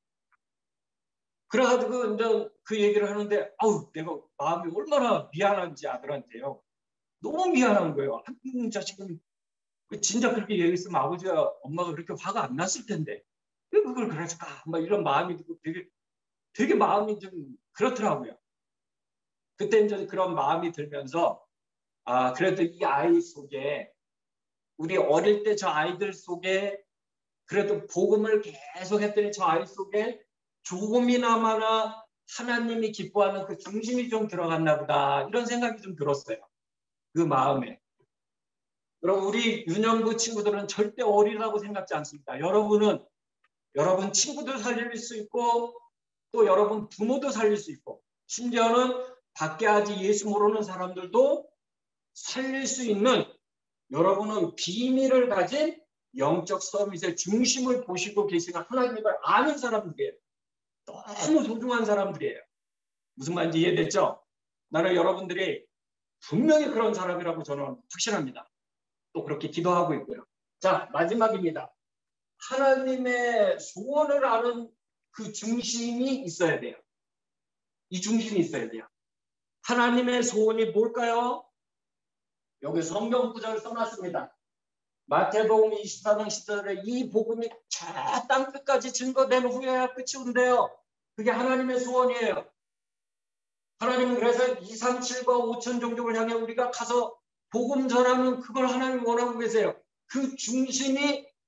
그래가지고 이제 그 얘기를 하는데 아우 내가 마음이 얼마나 미안한지 아들한테요. 너무 미안한 거예요. 한 자식은 진짜 그렇게 얘기했으면 아버지가 엄마가 그렇게 화가 안 났을 텐데 왜 그걸 그랬을까? 막 이런 마음이 들고 되게 마음이 좀 그렇더라고요. 그때 이제 그런 마음이 들면서 그래도 이 아이 속에 우리 어릴 때 저 아이들 속에 그래도 복음을 계속 했더니 저 아이 속에 조금이나마나 하나님이 기뻐하는 그 중심이 좀 들어갔나 보다 이런 생각이 좀 들었어요. 그 마음에. 그럼 우리 유년부 친구들은 절대 어리다고 생각지 않습니다. 여러분은 여러분 친구도 살릴 수 있고 또 여러분 부모도 살릴 수 있고 심지어는 밖에 아직 예수 모르는 사람들도 살릴 수 있는 여러분은 비밀을 가진 영적 서밋의 중심을 보시고 계시는 하나님을 아는 사람들이에요. 너무 소중한 사람들이에요. 무슨 말인지 이해됐죠? 나는 여러분들이 분명히 그런 사람이라고 저는 확신합니다. 또 그렇게 기도하고 있고요. 자, 마지막입니다. 하나님의 소원을 아는 그 중심이 있어야 돼요. 이 중심이 있어야 돼요. 하나님의 소원이 뭘까요? 여기 성경 구절을 써놨습니다. 마태복음 24장 10절에 이 복음이 저 땅 끝까지 증거된 후에야 끝이 온대요. 그게 하나님의 소원이에요. 하나님은 그래서 2, 3, 7과 5천 종족을 향해 우리가 가서 복음 전하는 그걸 하나님이 원하고 계세요. 그 중심이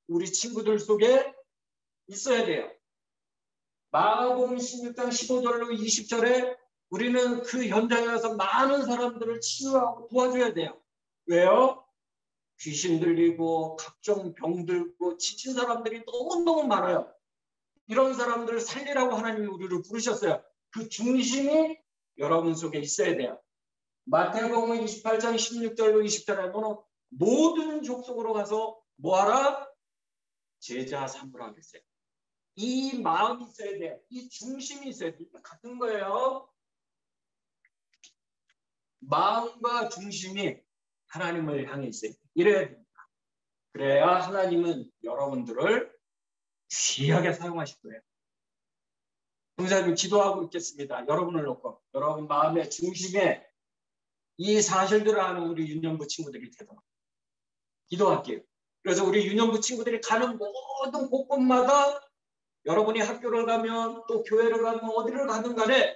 우리 친구들 속에 있어야 돼요. 마가복음 16장 15절로 20절에 우리는 그 현장에 가서 많은 사람들을 치유하고 도와줘야 돼요. 왜요? 귀신 들리고 각종 병 들고 지친 사람들이 너무너무 많아요. 이런 사람들을 살리라고 하나님이 우리를 부르셨어요. 그 중심이 여러분 속에 있어야 돼요. 마태복음 28장 16절로 20절에 너는 모든 족속으로 가서 뭐하라? 제자 삼으라 그랬어요. 이 마음이 있어야 돼요. 이 중심이 있어야 돼요. 같은 거예요. 마음과 중심이 하나님을 향해 있어야 돼요. 이래야 됩니다. 그래야 하나님은 여러분들을 귀하게 사용하실 거예요. 동사님 기도하고 있겠습니다. 여러분을 놓고 여러분 마음의 중심에 이 사실들을 아는 우리 유년부 친구들이 되도록 기도할게요. 그래서 우리 유년부 친구들이 가는 모든 곳곳마다 여러분이 학교를 가면 또 교회를 가면 어디를 가든 간에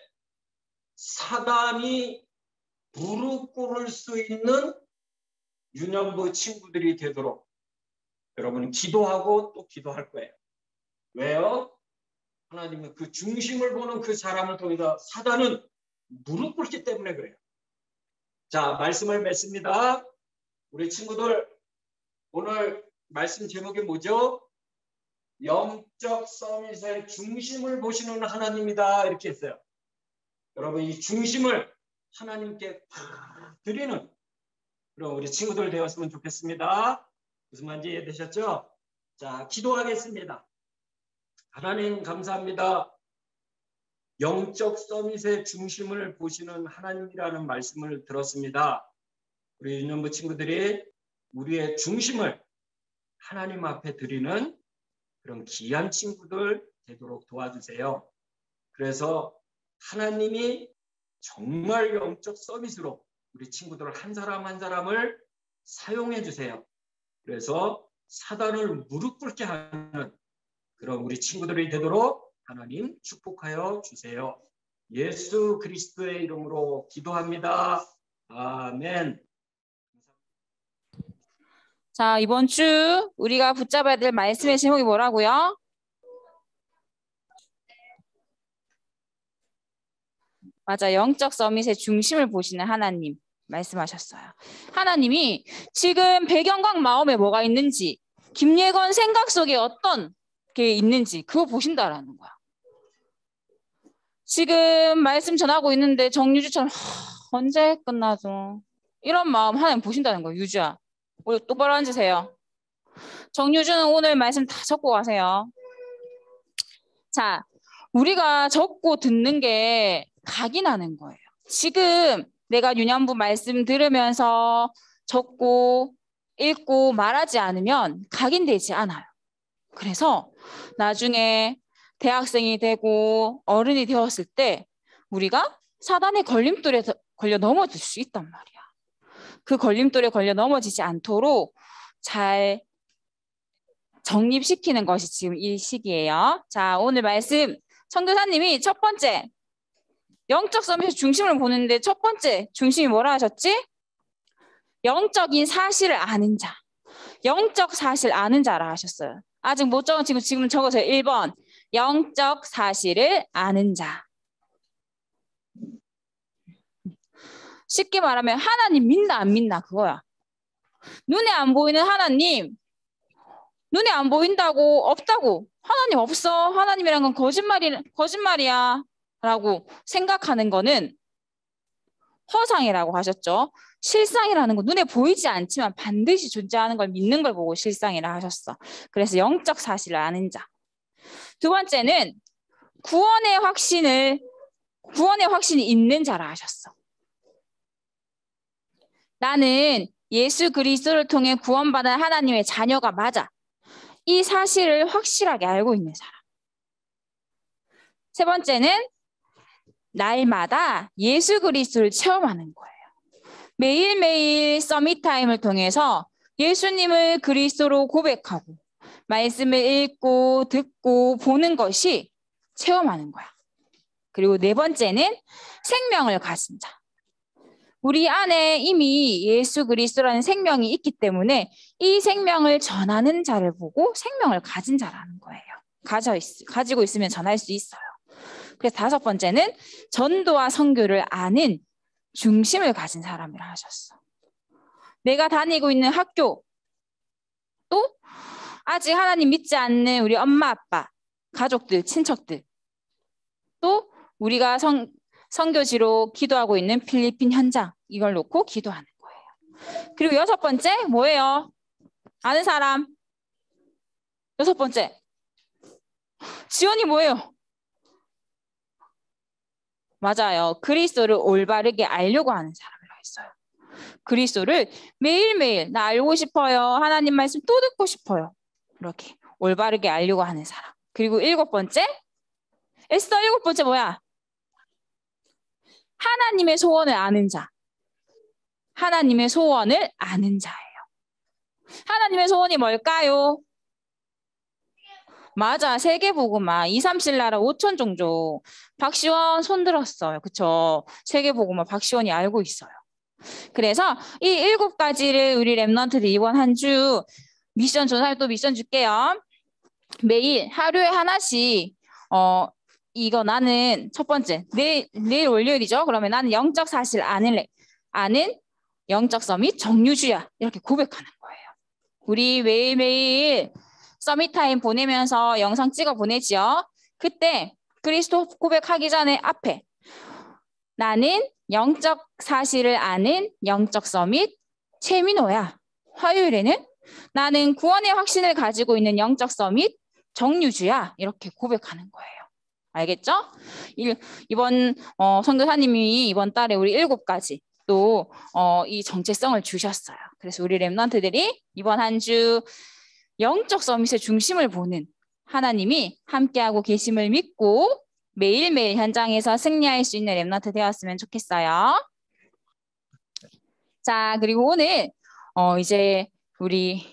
사단이 무릎 꿇을 수 있는 유년부 친구들이 되도록 여러분은 기도하고 또 기도할 거예요. 왜요? 하나님은 그 중심을 보는 그 사람을 통해서 사단은 무릎 꿇기 때문에 그래요. 자, 말씀을 맺습니다. 우리 친구들 오늘 말씀 제목이 뭐죠? 영적 서밋의 중심을 보시는 하나님이다 이렇게 했어요. 여러분 이 중심을 하나님께 다 드리는 그런 우리 친구들 되었으면 좋겠습니다. 무슨 말인지 이해되셨죠? 자, 기도하겠습니다. 하나님 감사합니다. 영적 서밋의 중심을 보시는 하나님이라는 말씀을 들었습니다. 우리 유년부 친구들이 우리의 중심을 하나님 앞에 드리는 그런 귀한 친구들 되도록 도와주세요. 그래서 하나님이 정말 영적 서밋으로 우리 친구들 한 사람 한 사람을 사용해 주세요. 그래서 사단을 무릎 꿇게 하는 그런 우리 친구들이 되도록 하나님 축복하여 주세요. 예수 그리스도의 이름으로 기도합니다. 아멘. 자, 이번 주 우리가 붙잡아야 될 말씀의 제목이 뭐라고요? 맞아, 영적 서밋의 중심을 보시는 하나님 말씀하셨어요. 하나님이 지금 배경과 마음에 뭐가 있는지, 김예건 생각 속에 어떤 게 있는지 그거 보신다라는 거야. 지금 말씀 전하고 있는데 정유주처럼 언제 끝나죠? 이런 마음 하나님 보신다는 거예요. 유주야, 우리 똑바로 앉으세요. 정유주는 오늘 말씀 다 적고 가세요. 자, 우리가 적고 듣는 게 각이 나는 거예요. 지금 내가 유년부 말씀 들으면서 적고 읽고 말하지 않으면 각인되지 않아요. 그래서 나중에 대학생이 되고 어른이 되었을 때 우리가 사단의 걸림돌에 걸려 넘어질 수 있단 말이야. 그 걸림돌에 걸려 넘어지지 않도록 잘 정립시키는 것이 지금 이 시기예요. 자, 오늘 말씀 선교사님이 첫 번째 영적 서밋의 중심을 보는데 첫 번째 중심이 뭐라 하셨지? 영적인 사실을 아는 자. 영적 사실 아는 자라 하셨어요. 아직 못 적은 지금 적어서 1번. 영적 사실을 아는 자. 쉽게 말하면 하나님 믿나 안 믿나 그거야. 눈에 안 보이는 하나님, 눈에 안 보인다고 없다고 하나님 없어, 하나님이란 건 거짓말이야 라고 생각하는 거는 허상이라고 하셨죠. 실상이라는 건 눈에 보이지 않지만 반드시 존재하는 걸 믿는 걸 보고 실상이라 하셨어. 그래서 영적 사실을 아는 자. 두 번째는 구원의 확신이 있는 자라 하셨어. 나는 예수 그리스도를 통해 구원받은 하나님의 자녀가 맞아. 이 사실을 확실하게 알고 있는 사람. 세 번째는 날마다 예수 그리스도를 체험하는 거예요. 매일매일 서밋타임을 통해서 예수님을 그리스도로 고백하고 말씀을 읽고 듣고 보는 것이 체험하는 거야. 그리고 네 번째는 생명을 가진 자. 우리 안에 이미 예수 그리스도라는 생명이 있기 때문에 이 생명을 전하는 자를 보고 생명을 가진 자라는 거예요. 가지고 있으면 전할 수 있어요. 그래서 다섯 번째는 전도와 선교를 아는 중심을 가진 사람이라 하셨어. 내가 다니고 있는 학교, 또 아직 하나님 믿지 않는 우리 엄마, 아빠, 가족들, 친척들, 또 우리가 선교지로 기도하고 있는 필리핀 현장, 이걸 놓고 기도하는 거예요. 그리고 여섯 번째 뭐예요? 아는 사람? 여섯 번째 지원이 뭐예요? 맞아요. 그리스도를 올바르게 알려고 하는 사람이라고 했어요. 그리스도를 매일매일 나 알고 싶어요. 하나님 말씀 또 듣고 싶어요. 이렇게 올바르게 알려고 하는 사람. 그리고 일곱 번째, 에스더 일곱 번째 뭐야? 하나님의 소원을 아는 자. 하나님의 소원을 아는 자예요. 하나님의 소원이 뭘까요? 맞아. 세계복음화 2, 3실 나라 5천 종족. 박시원 손 들었어요. 그쵸? 세계복음화 박시원이 알고 있어요. 그래서 이 7가지를 우리 랩런트들 이번 한 주 미션, 전사를 또 미션 줄게요. 매일 하루에 하나씩 이거 나는 첫 번째 내일 월요일이죠. 그러면 나는 영적 사실 아는 영적 서밋 정유주야 이렇게 고백하는 거예요. 우리 매일매일 서밋 타임 보내면서 영상 찍어 보내지요. 그때 그리스도 고백하기 전에 앞에 나는 영적 사실을 아는 영적 서밋 최민호야. 화요일에는 나는 구원의 확신을 가지고 있는 영적 서밋 정유주야. 이렇게 고백하는 거예요. 알겠죠? 이번 선교사님이 이번 달에 우리 7가지 또 이 정체성을 주셨어요. 그래서 우리 랩런트들이 이번 한 주 영적 서밋의 중심을 보는 하나님이 함께하고 계심을 믿고 매일매일 현장에서 승리할 수 있는 랩런트 되었으면 좋겠어요. 자, 그리고 오늘 이제 우리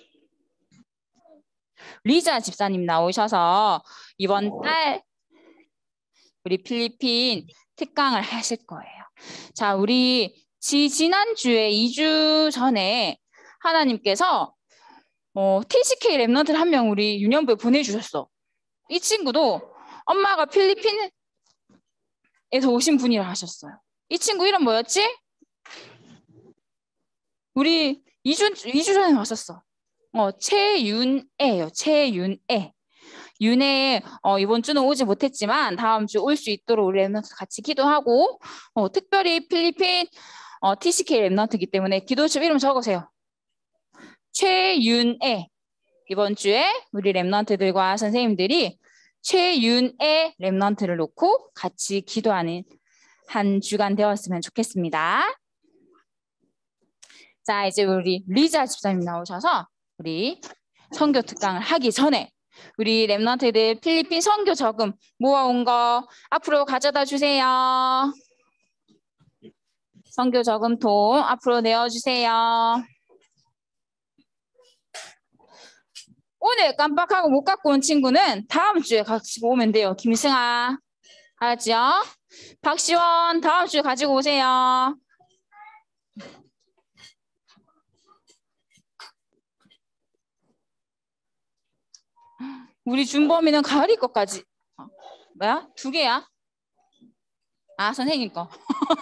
리자 집사님 나오셔서 이번 달 우리 필리핀 특강을 하실 거예요. 자, 우리 지난주에 2주 전에 하나님께서 TCK 랩런트를 한 명 우리 유년부에 보내주셨어. 이 친구도 엄마가 필리핀에서 오신 분이라 하셨어요. 이 친구 이름 뭐였지? 우리 2주 전에 왔었어. 최윤애요. 최윤애. 윤애 이번 주는 오지 못했지만 다음 주 올 수 있도록 우리 랩런트 같이 기도하고 특별히 필리핀 TCK 랩런트이기 때문에 기도집 이름 적으세요. 최윤애. 이번 주에 우리 랩런트들과 선생님들이 최윤애 랩런트를 놓고 같이 기도하는 한 주간 되었으면 좋겠습니다. 자, 이제 우리 리자 집사님 나오셔서 우리 선교 특강을 하기 전에 우리 랩런트들 필리핀 선교 저금 모아온 거 앞으로 가져다 주세요. 선교 저금통 앞으로 내어주세요. 오늘 깜빡하고 못 갖고 온 친구는 다음 주에 가지고 오면 돼요. 김승아. 알았죠? 박시원 다음 주에 가지고 오세요. 우리 준범이는 가을이 것까지. 뭐야? 2개야? 아, 선생님 거.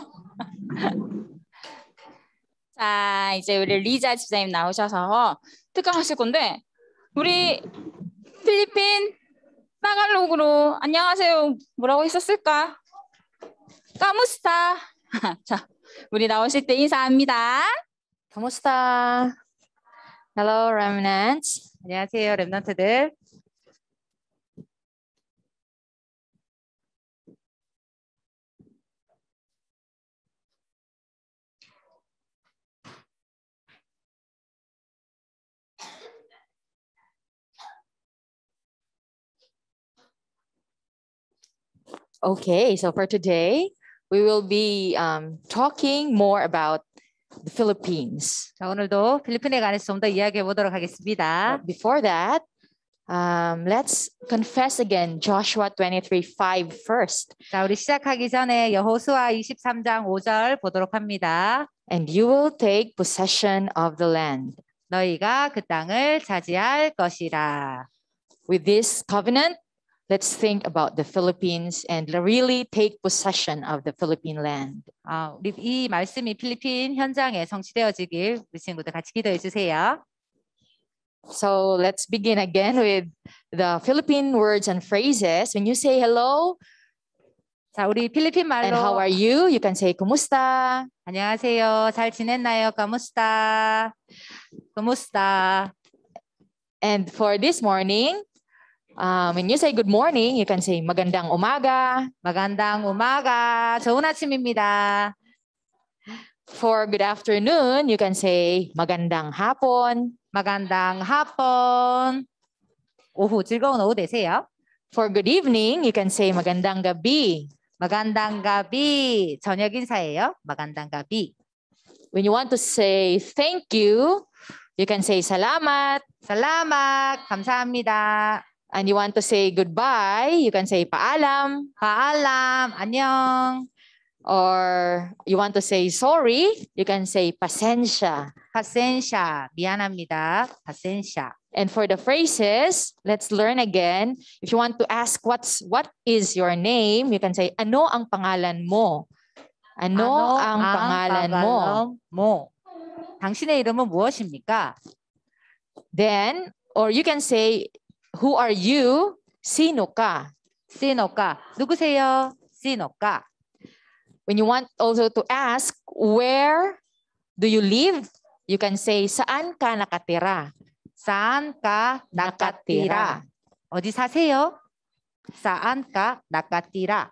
자, 이제 우리 리자 집사님 나오셔서 특강하실 건데 우리 필리핀 따갈로그로 안녕하세요 뭐라고 했었을까? 까무스타. 자, 우리 나오실 때 인사합니다. Kamusta? Hello, Remnants. 안녕하세요, 랩런트들. Okay, so for today, we will be talking more about the Philippines. 자, 오늘도 필리핀에 관해서 좀 더 이야기해 보도록 하겠습니다. But before that, let's confess again Joshua 23:5 first. 자, 우리 시작하기 전에 여호수아 23장 5절 보도록 합니다. and you will take possession of the land. 너희가 그 땅을 차지할 것이라. With this covenant, let's think about the Philippines and really take possession of the Philippine land. 우리 이 말씀이 필리핀 현장에 성취되어지길 우리 친구들 같이 기도해 주세요. So let's begin again with the Philippine words and phrases. When you say hello 자, 우리 필리핀 and how 말로 are you can say kumusta. 안녕하세요. 잘 지냈나요? 까무스타. 까무스타. And for this morning, when you say good morning, you can say magandang umaga. magandang umaga. 좋은 아침입니다. For good afternoon, you can say magandang hapon. magandang hapon. 오후 즐거운 오후 되세요. For good evening, you can say magandang gabi. magandang gabi. 저녁 인사예요. magandang gabi. When you want to say thank you can say salamat. salamat. 감사합니다. And you want to say goodbye, you can say paalam. paalam. 안녕. Or you want to say sorry, you can say pasensya. pasensya. 미안합니다. pasensya. And for the phrases, let's learn again. If you want to ask what is your name, you can say ano ang pangalan mo? Ano ang pangalan mo? 당신의 이름은 무엇입니까? Then, or you can say who are you? Sino ka? sino ka? 누구세요? sino ka? When you want also to ask where do you live, you can say saan ka nakatira? saan ka nakatira? 어디 사세요? saan ka nakatira?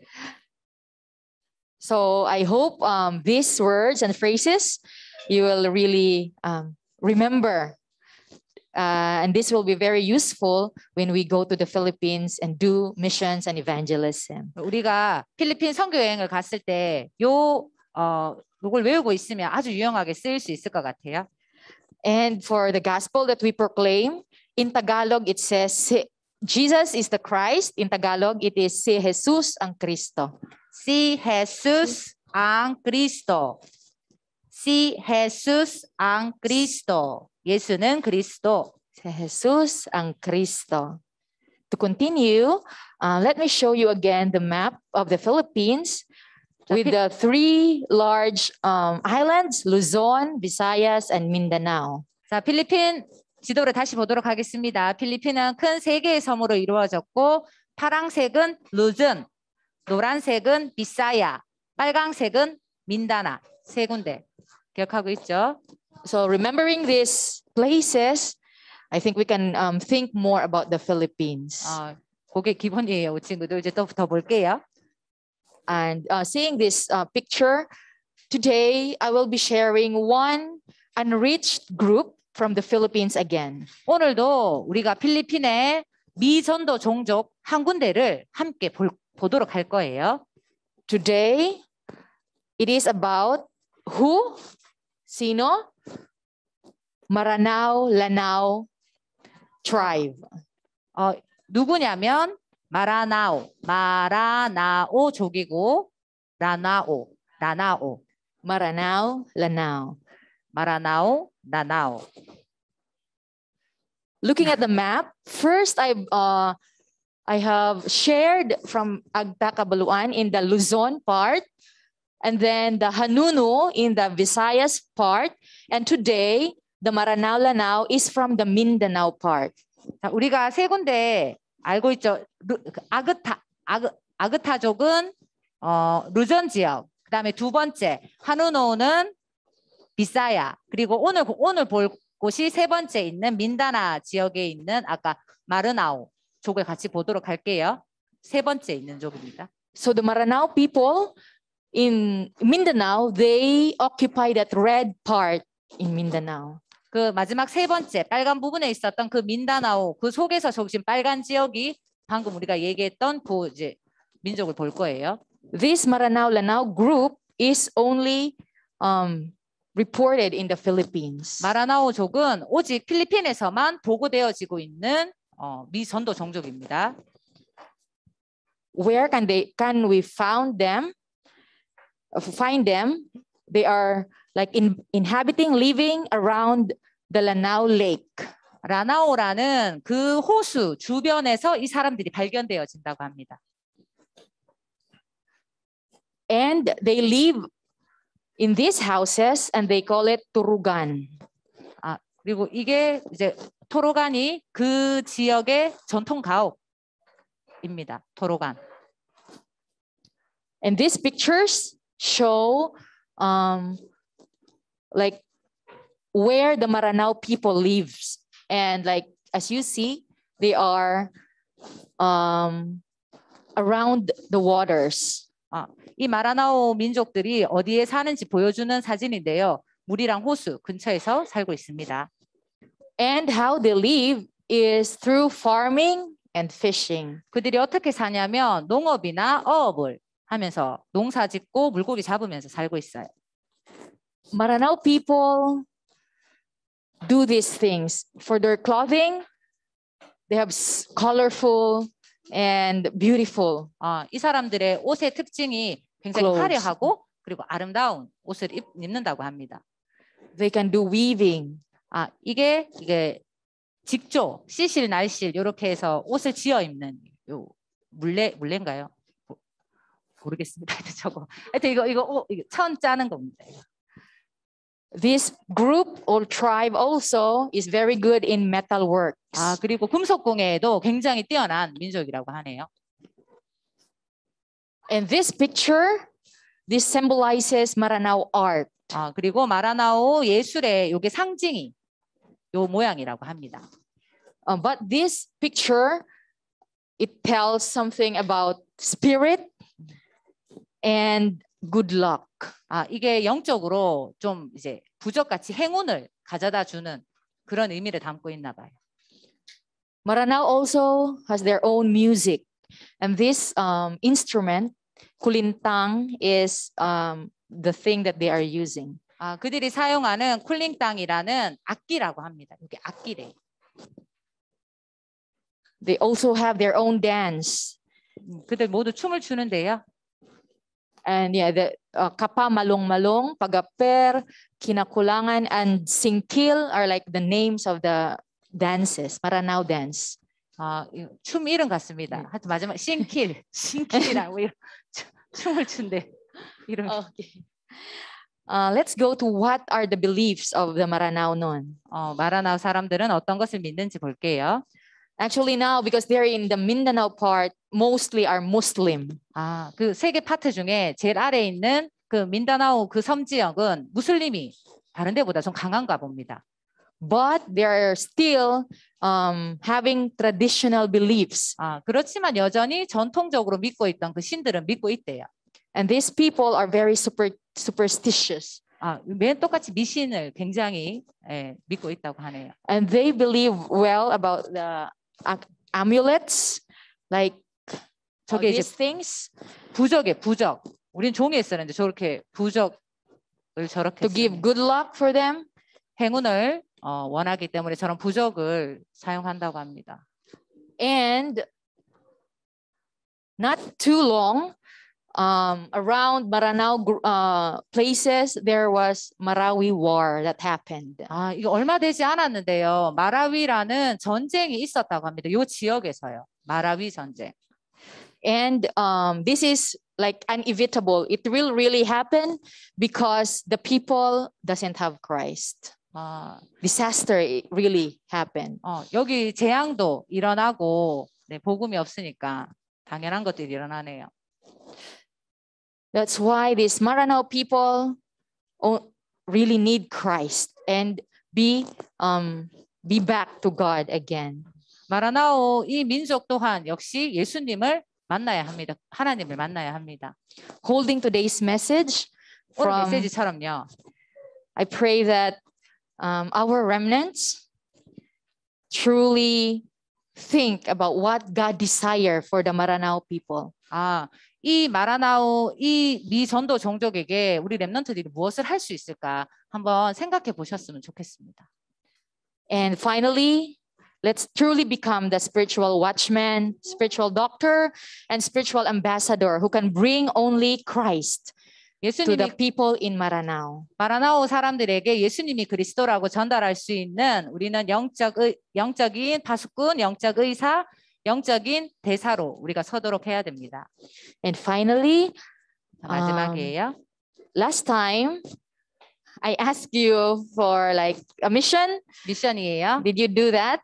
So I hope these words and phrases you will really remember. And this will be very useful when we go to the Philippines and do missions and evangelism. 우리가 필리핀 선교 여행을 갔을 때 이걸 외우고 있으면 아주 유용하게 쓰일 수 있을 것 같아요. And for the gospel that we proclaim, in Tagalog it says, Jesus is the Christ. In Tagalog, it is si Jesus ang Cristo. Si Jesus ang Cristo. Si Jesus ang Cristo. 예수는 그리스도. Si Jesus ang Cristo. To continue, let me show you again the map of the Philippines with the three large islands, Luzon, Visayas, and Mindanao. 자, 필리핀 지도를 다시 보도록 하겠습니다. 필리핀은 큰 세 개의 섬으로 이루어졌고 파란색은 루즌, 노란색은 비사야, 빨강색은 민다나 세 군데 기억하고 있죠? So remembering these places, I think we can think more about the Philippines. 그게 기본이에요, 친구들. 이제 또 더 볼게요. And seeing this picture, today I will be sharing one unreached group from the Philippines again. 오늘도 우리가 필리핀의 미전도 종족 한 군데를 함께 보도록 할 거예요. Today, it is about who? Sino? Maranao Lanao tribe. 누구냐면 마라나오 족이고 라나오 Maranao Lanao. 마라나오 라나오. Looking at the map, first I have shared from Agta Kabaluan in the Luzon part, and then the Hanuno in the Visayas part, and today the Maranao Lanao is from the Mindanao part. 자, 우리가 세 군데 알고 있죠. 아그타족은 루전 지역. 그다음에 두 번째 하누노는 비사야. 그리고 오늘 볼 곳이 세 번째 있는 민다나 지역에 있는 아까 마르나오 족을 같이 보도록 할게요. 세 번째 있는 족입니다. So the Maranao people in Mindanao, they occupy that red part in Mindanao. 그 마지막 세 번째 빨간 부분에 있었던 그 민다나오 그 속에서 적신 빨간 지역이 방금 우리가 얘기했던 그 이제 민족을 볼 거예요. This Maranao Lanao group is only reported in the Philippines. 마라나오족은 오직 필리핀에서만 보고되어지고 있는 미전도 종족입니다. Where can we find them? They are like inhabiting, living around the Lanao Lake. 라나오라는 그 호수 주변에서 이 사람들이 발견되어진다고 합니다. And they live in these houses and they call it Turugan. 그리고 이게 이제 토로간이 그 지역의 전통 가옥입니다. 토로간. And these pictures show like where the Maranao people lives. And like as you see, they are around the waters. 이 마라나오 민족들이 어디에 사는지 보여주는 사진인데요. 물이랑 호수 근처에서 살고 있습니다. And how they live is through farming and fishing. 그들이 어떻게 사냐면 농업이나 어업을 하면서 농사 짓고 물고기 잡으면서 살고 있어요. Maranao people do these things. For their clothing, they have colorful and beautiful. 이 사람들의 옷의 특징이 굉장히 clothes. 화려하고 그리고 아름다운 옷을 입는다고 합니다. They can do weaving. 이게 직조, 시실, 날실 이렇게 해서 옷을 지어 입는 요 물레인가요? 모르겠습니다. 하여튼 이거 천 짜는 겁니다. This group or tribe also is very good in metal works. 그리고 금속 공예에도 굉장히 뛰어난 민족이라고 하네요. And this picture, this symbolizes Maranao art. 그리고 마라나오 예술의 요게 상징이 요 모양이라고 합니다. But this picture, it tells something about spirit and good luck. 이게 영적으로 좀 이제 부적같이 행운을 가져다 주는 그런 의미를 담고 있나 봐요. Maranao also has their own music. And this instrument, kulintang, is the thing that they are using. 그들이 사용하는 쿨링땅이라는 악기라고 합니다. 이게 악기래. They also have their own dance. 그들 모두 춤을 추는데요. And yeah, the kapa malong-malong, pagaper, kinakulangan, and singtil are like the names of the dances, Maranao dance. 춤 이름 같습니다. 하여튼 마지막 신킬이라고 춤을 춘대. 이름. Okay. Let's go to what are the beliefs of the Maranao noon. 마라나오 사람들은 어떤 것을 믿는지 볼게요. Actually now, because they're in the Mindanao part, mostly are Muslim. 그 세 개 파트 중에 제일 아래에 있는 그 민다나오 그 섬 지역은 무슬림이 다른 데보다 좀 강한가 봅니다. But they're still having traditional beliefs. 그렇지만 여전히 전통적으로 믿고 있던 그 신들은 믿고 있대요. And these people are very superstitious. 맨 똑같이 미신을 굉장히 믿고 있다고 하네요. And they believe well about the amulets, like 저게 these 이제 things 부적. 우린 종이에 쓰는데 저렇게 부적을 저렇게 to give good luck for them. 행운을 원하기 때문에 저런 부적을 사용한다고 합니다. And not too long, around Maranao places, there was Marawi War that happened. 이거 얼마 되지 않았는데요. 마라위라는 전쟁이 있었다고 합니다. 이 지역에서요. 마라위 전쟁. And this is like inevitable. It will really happen because the people doesn't have Christ. Disaster really happened. 여기 재앙도 일어나고 복음이 없으니까 당연한 것들이 일어나네요. That's why these Maranao people really need Christ and be back to God again. 마라나오 이 민족 또한 역시 예수님을 만나야 합니다. 하나님을 만나야 합니다. Holding today's message 오늘 from, 메시지처럼요. I pray that our remnants truly think about what God desire for the Maranao people. 이 마라나오 이 미전도 종족에게 우리 렘넌트들이 무엇을 할 수 있을까 한번 생각해 보셨으면 좋겠습니다. And finally, let's truly become the spiritual watchman, spiritual doctor, and spiritual ambassador who can bring only Christ to 예수님이 the people in Maranao. 마라나오 사람들에게 예수님이 그리스도라고 전달할 수 있는 우리는 영적인 파수꾼, 영적 의사, 영적인 대사로 우리가 서도록 해야 됩니다. And finally, 마지막이에요. last time, I asked you for like a mission. 미션이에요. Did you do that?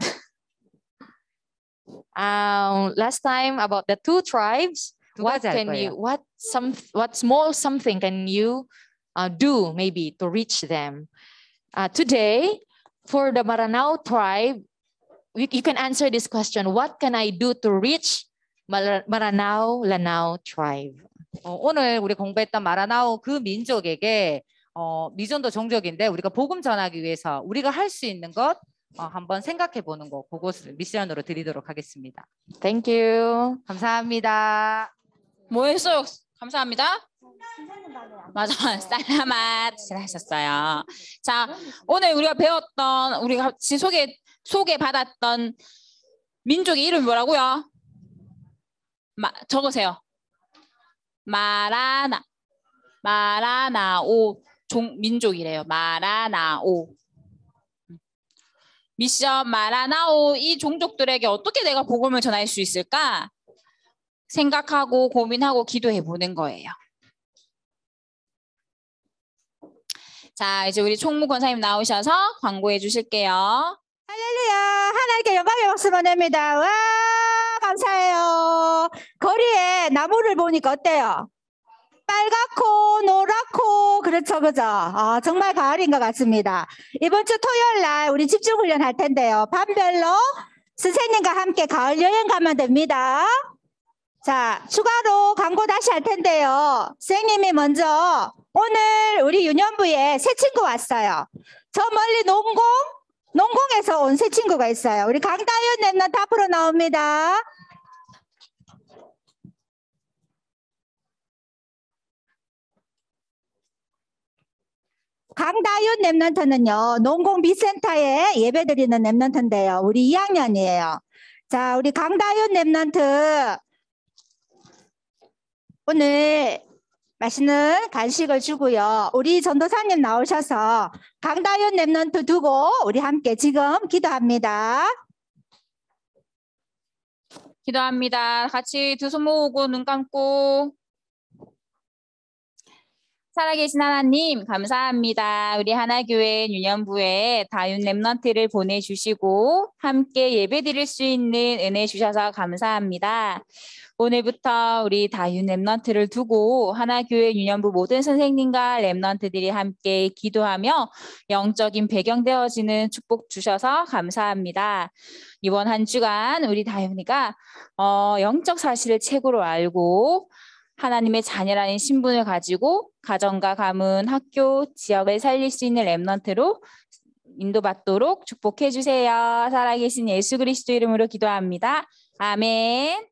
Last time about the two tribes. 두 What 가지 할 can you? 거예요. What small something can you do maybe to reach them? Today, for the Maranao tribe, you can answer this question. What can I do to reach Maranao Lanao tribe? 오늘 우리 공부했던 마라나오 그 민족에게 미존도 종족인데 우리가 복음 전하기 위해서 우리가 할 수 있는 것 한번 생각해 보는 거 그것을 미션으로 드리도록 하겠습니다. Thank you. 감사합니다. 뭐 했어요? 감사합니다. 맞아, 살라맛 하셨어요. 자, 오늘 우리가 배웠던 우리가 같이 소개받았던 민족의 이름이 뭐라고요? 적으세요. 마라나오 민족이래요. 마라나오. 미션 마라나오 이 종족들에게 어떻게 내가 복음을 전할 수 있을까? 생각하고 고민하고 기도해 보는 거예요. 자, 이제 우리 총무 권사님 나오셔서 광고해 주실게요. 할렐루야. 하나님께 영광의 박수 보냅니다. 와, 감사해요. 거리에 나무를 보니까 어때요? 빨갛고 노랗고 그렇죠, 그죠? 정말 가을인 것 같습니다. 이번 주 토요일 날 우리 집중훈련 할 텐데요. 반별로 선생님과 함께 가을 여행 가면 됩니다. 자, 추가로 광고 다시 할 텐데요. 선생님이 먼저 오늘 우리 유년부에 새 친구 왔어요. 저 멀리 농공에서 온 새 친구가 있어요. 우리 강다윤 랩런트 앞으로 나옵니다. 강다윤 랩런트는요, 농공비센터에 예배드리는 랩런트인데요. 우리 2학년이에요. 자, 우리 강다윤 랩런트 오늘 맛있는 간식을 주고요. 우리 전도사님 나오셔서 강다윤 랩런트 두고 우리 함께 지금 기도합니다. 기도합니다. 같이 두 손 모으고 눈 감고. 살아계신 하나님 감사합니다. 우리 하나교회 유년부에 다윤 랩런트를 보내주시고 함께 예배드릴 수 있는 은혜 주셔서 감사합니다. 오늘부터 우리 다윤 랩런트를 두고 하나교회 유년부 모든 선생님과 랩런트들이 함께 기도하며 영적인 배경 되어지는 축복 주셔서 감사합니다. 이번 한 주간 우리 다윤이가 영적 사실을 최고로 알고 하나님의 자녀라는 신분을 가지고 가정과 가문, 학교, 지역을 살릴 수 있는 랩런트로 인도받도록 축복해 주세요. 살아계신 예수 그리스도 이름으로 기도합니다. 아멘.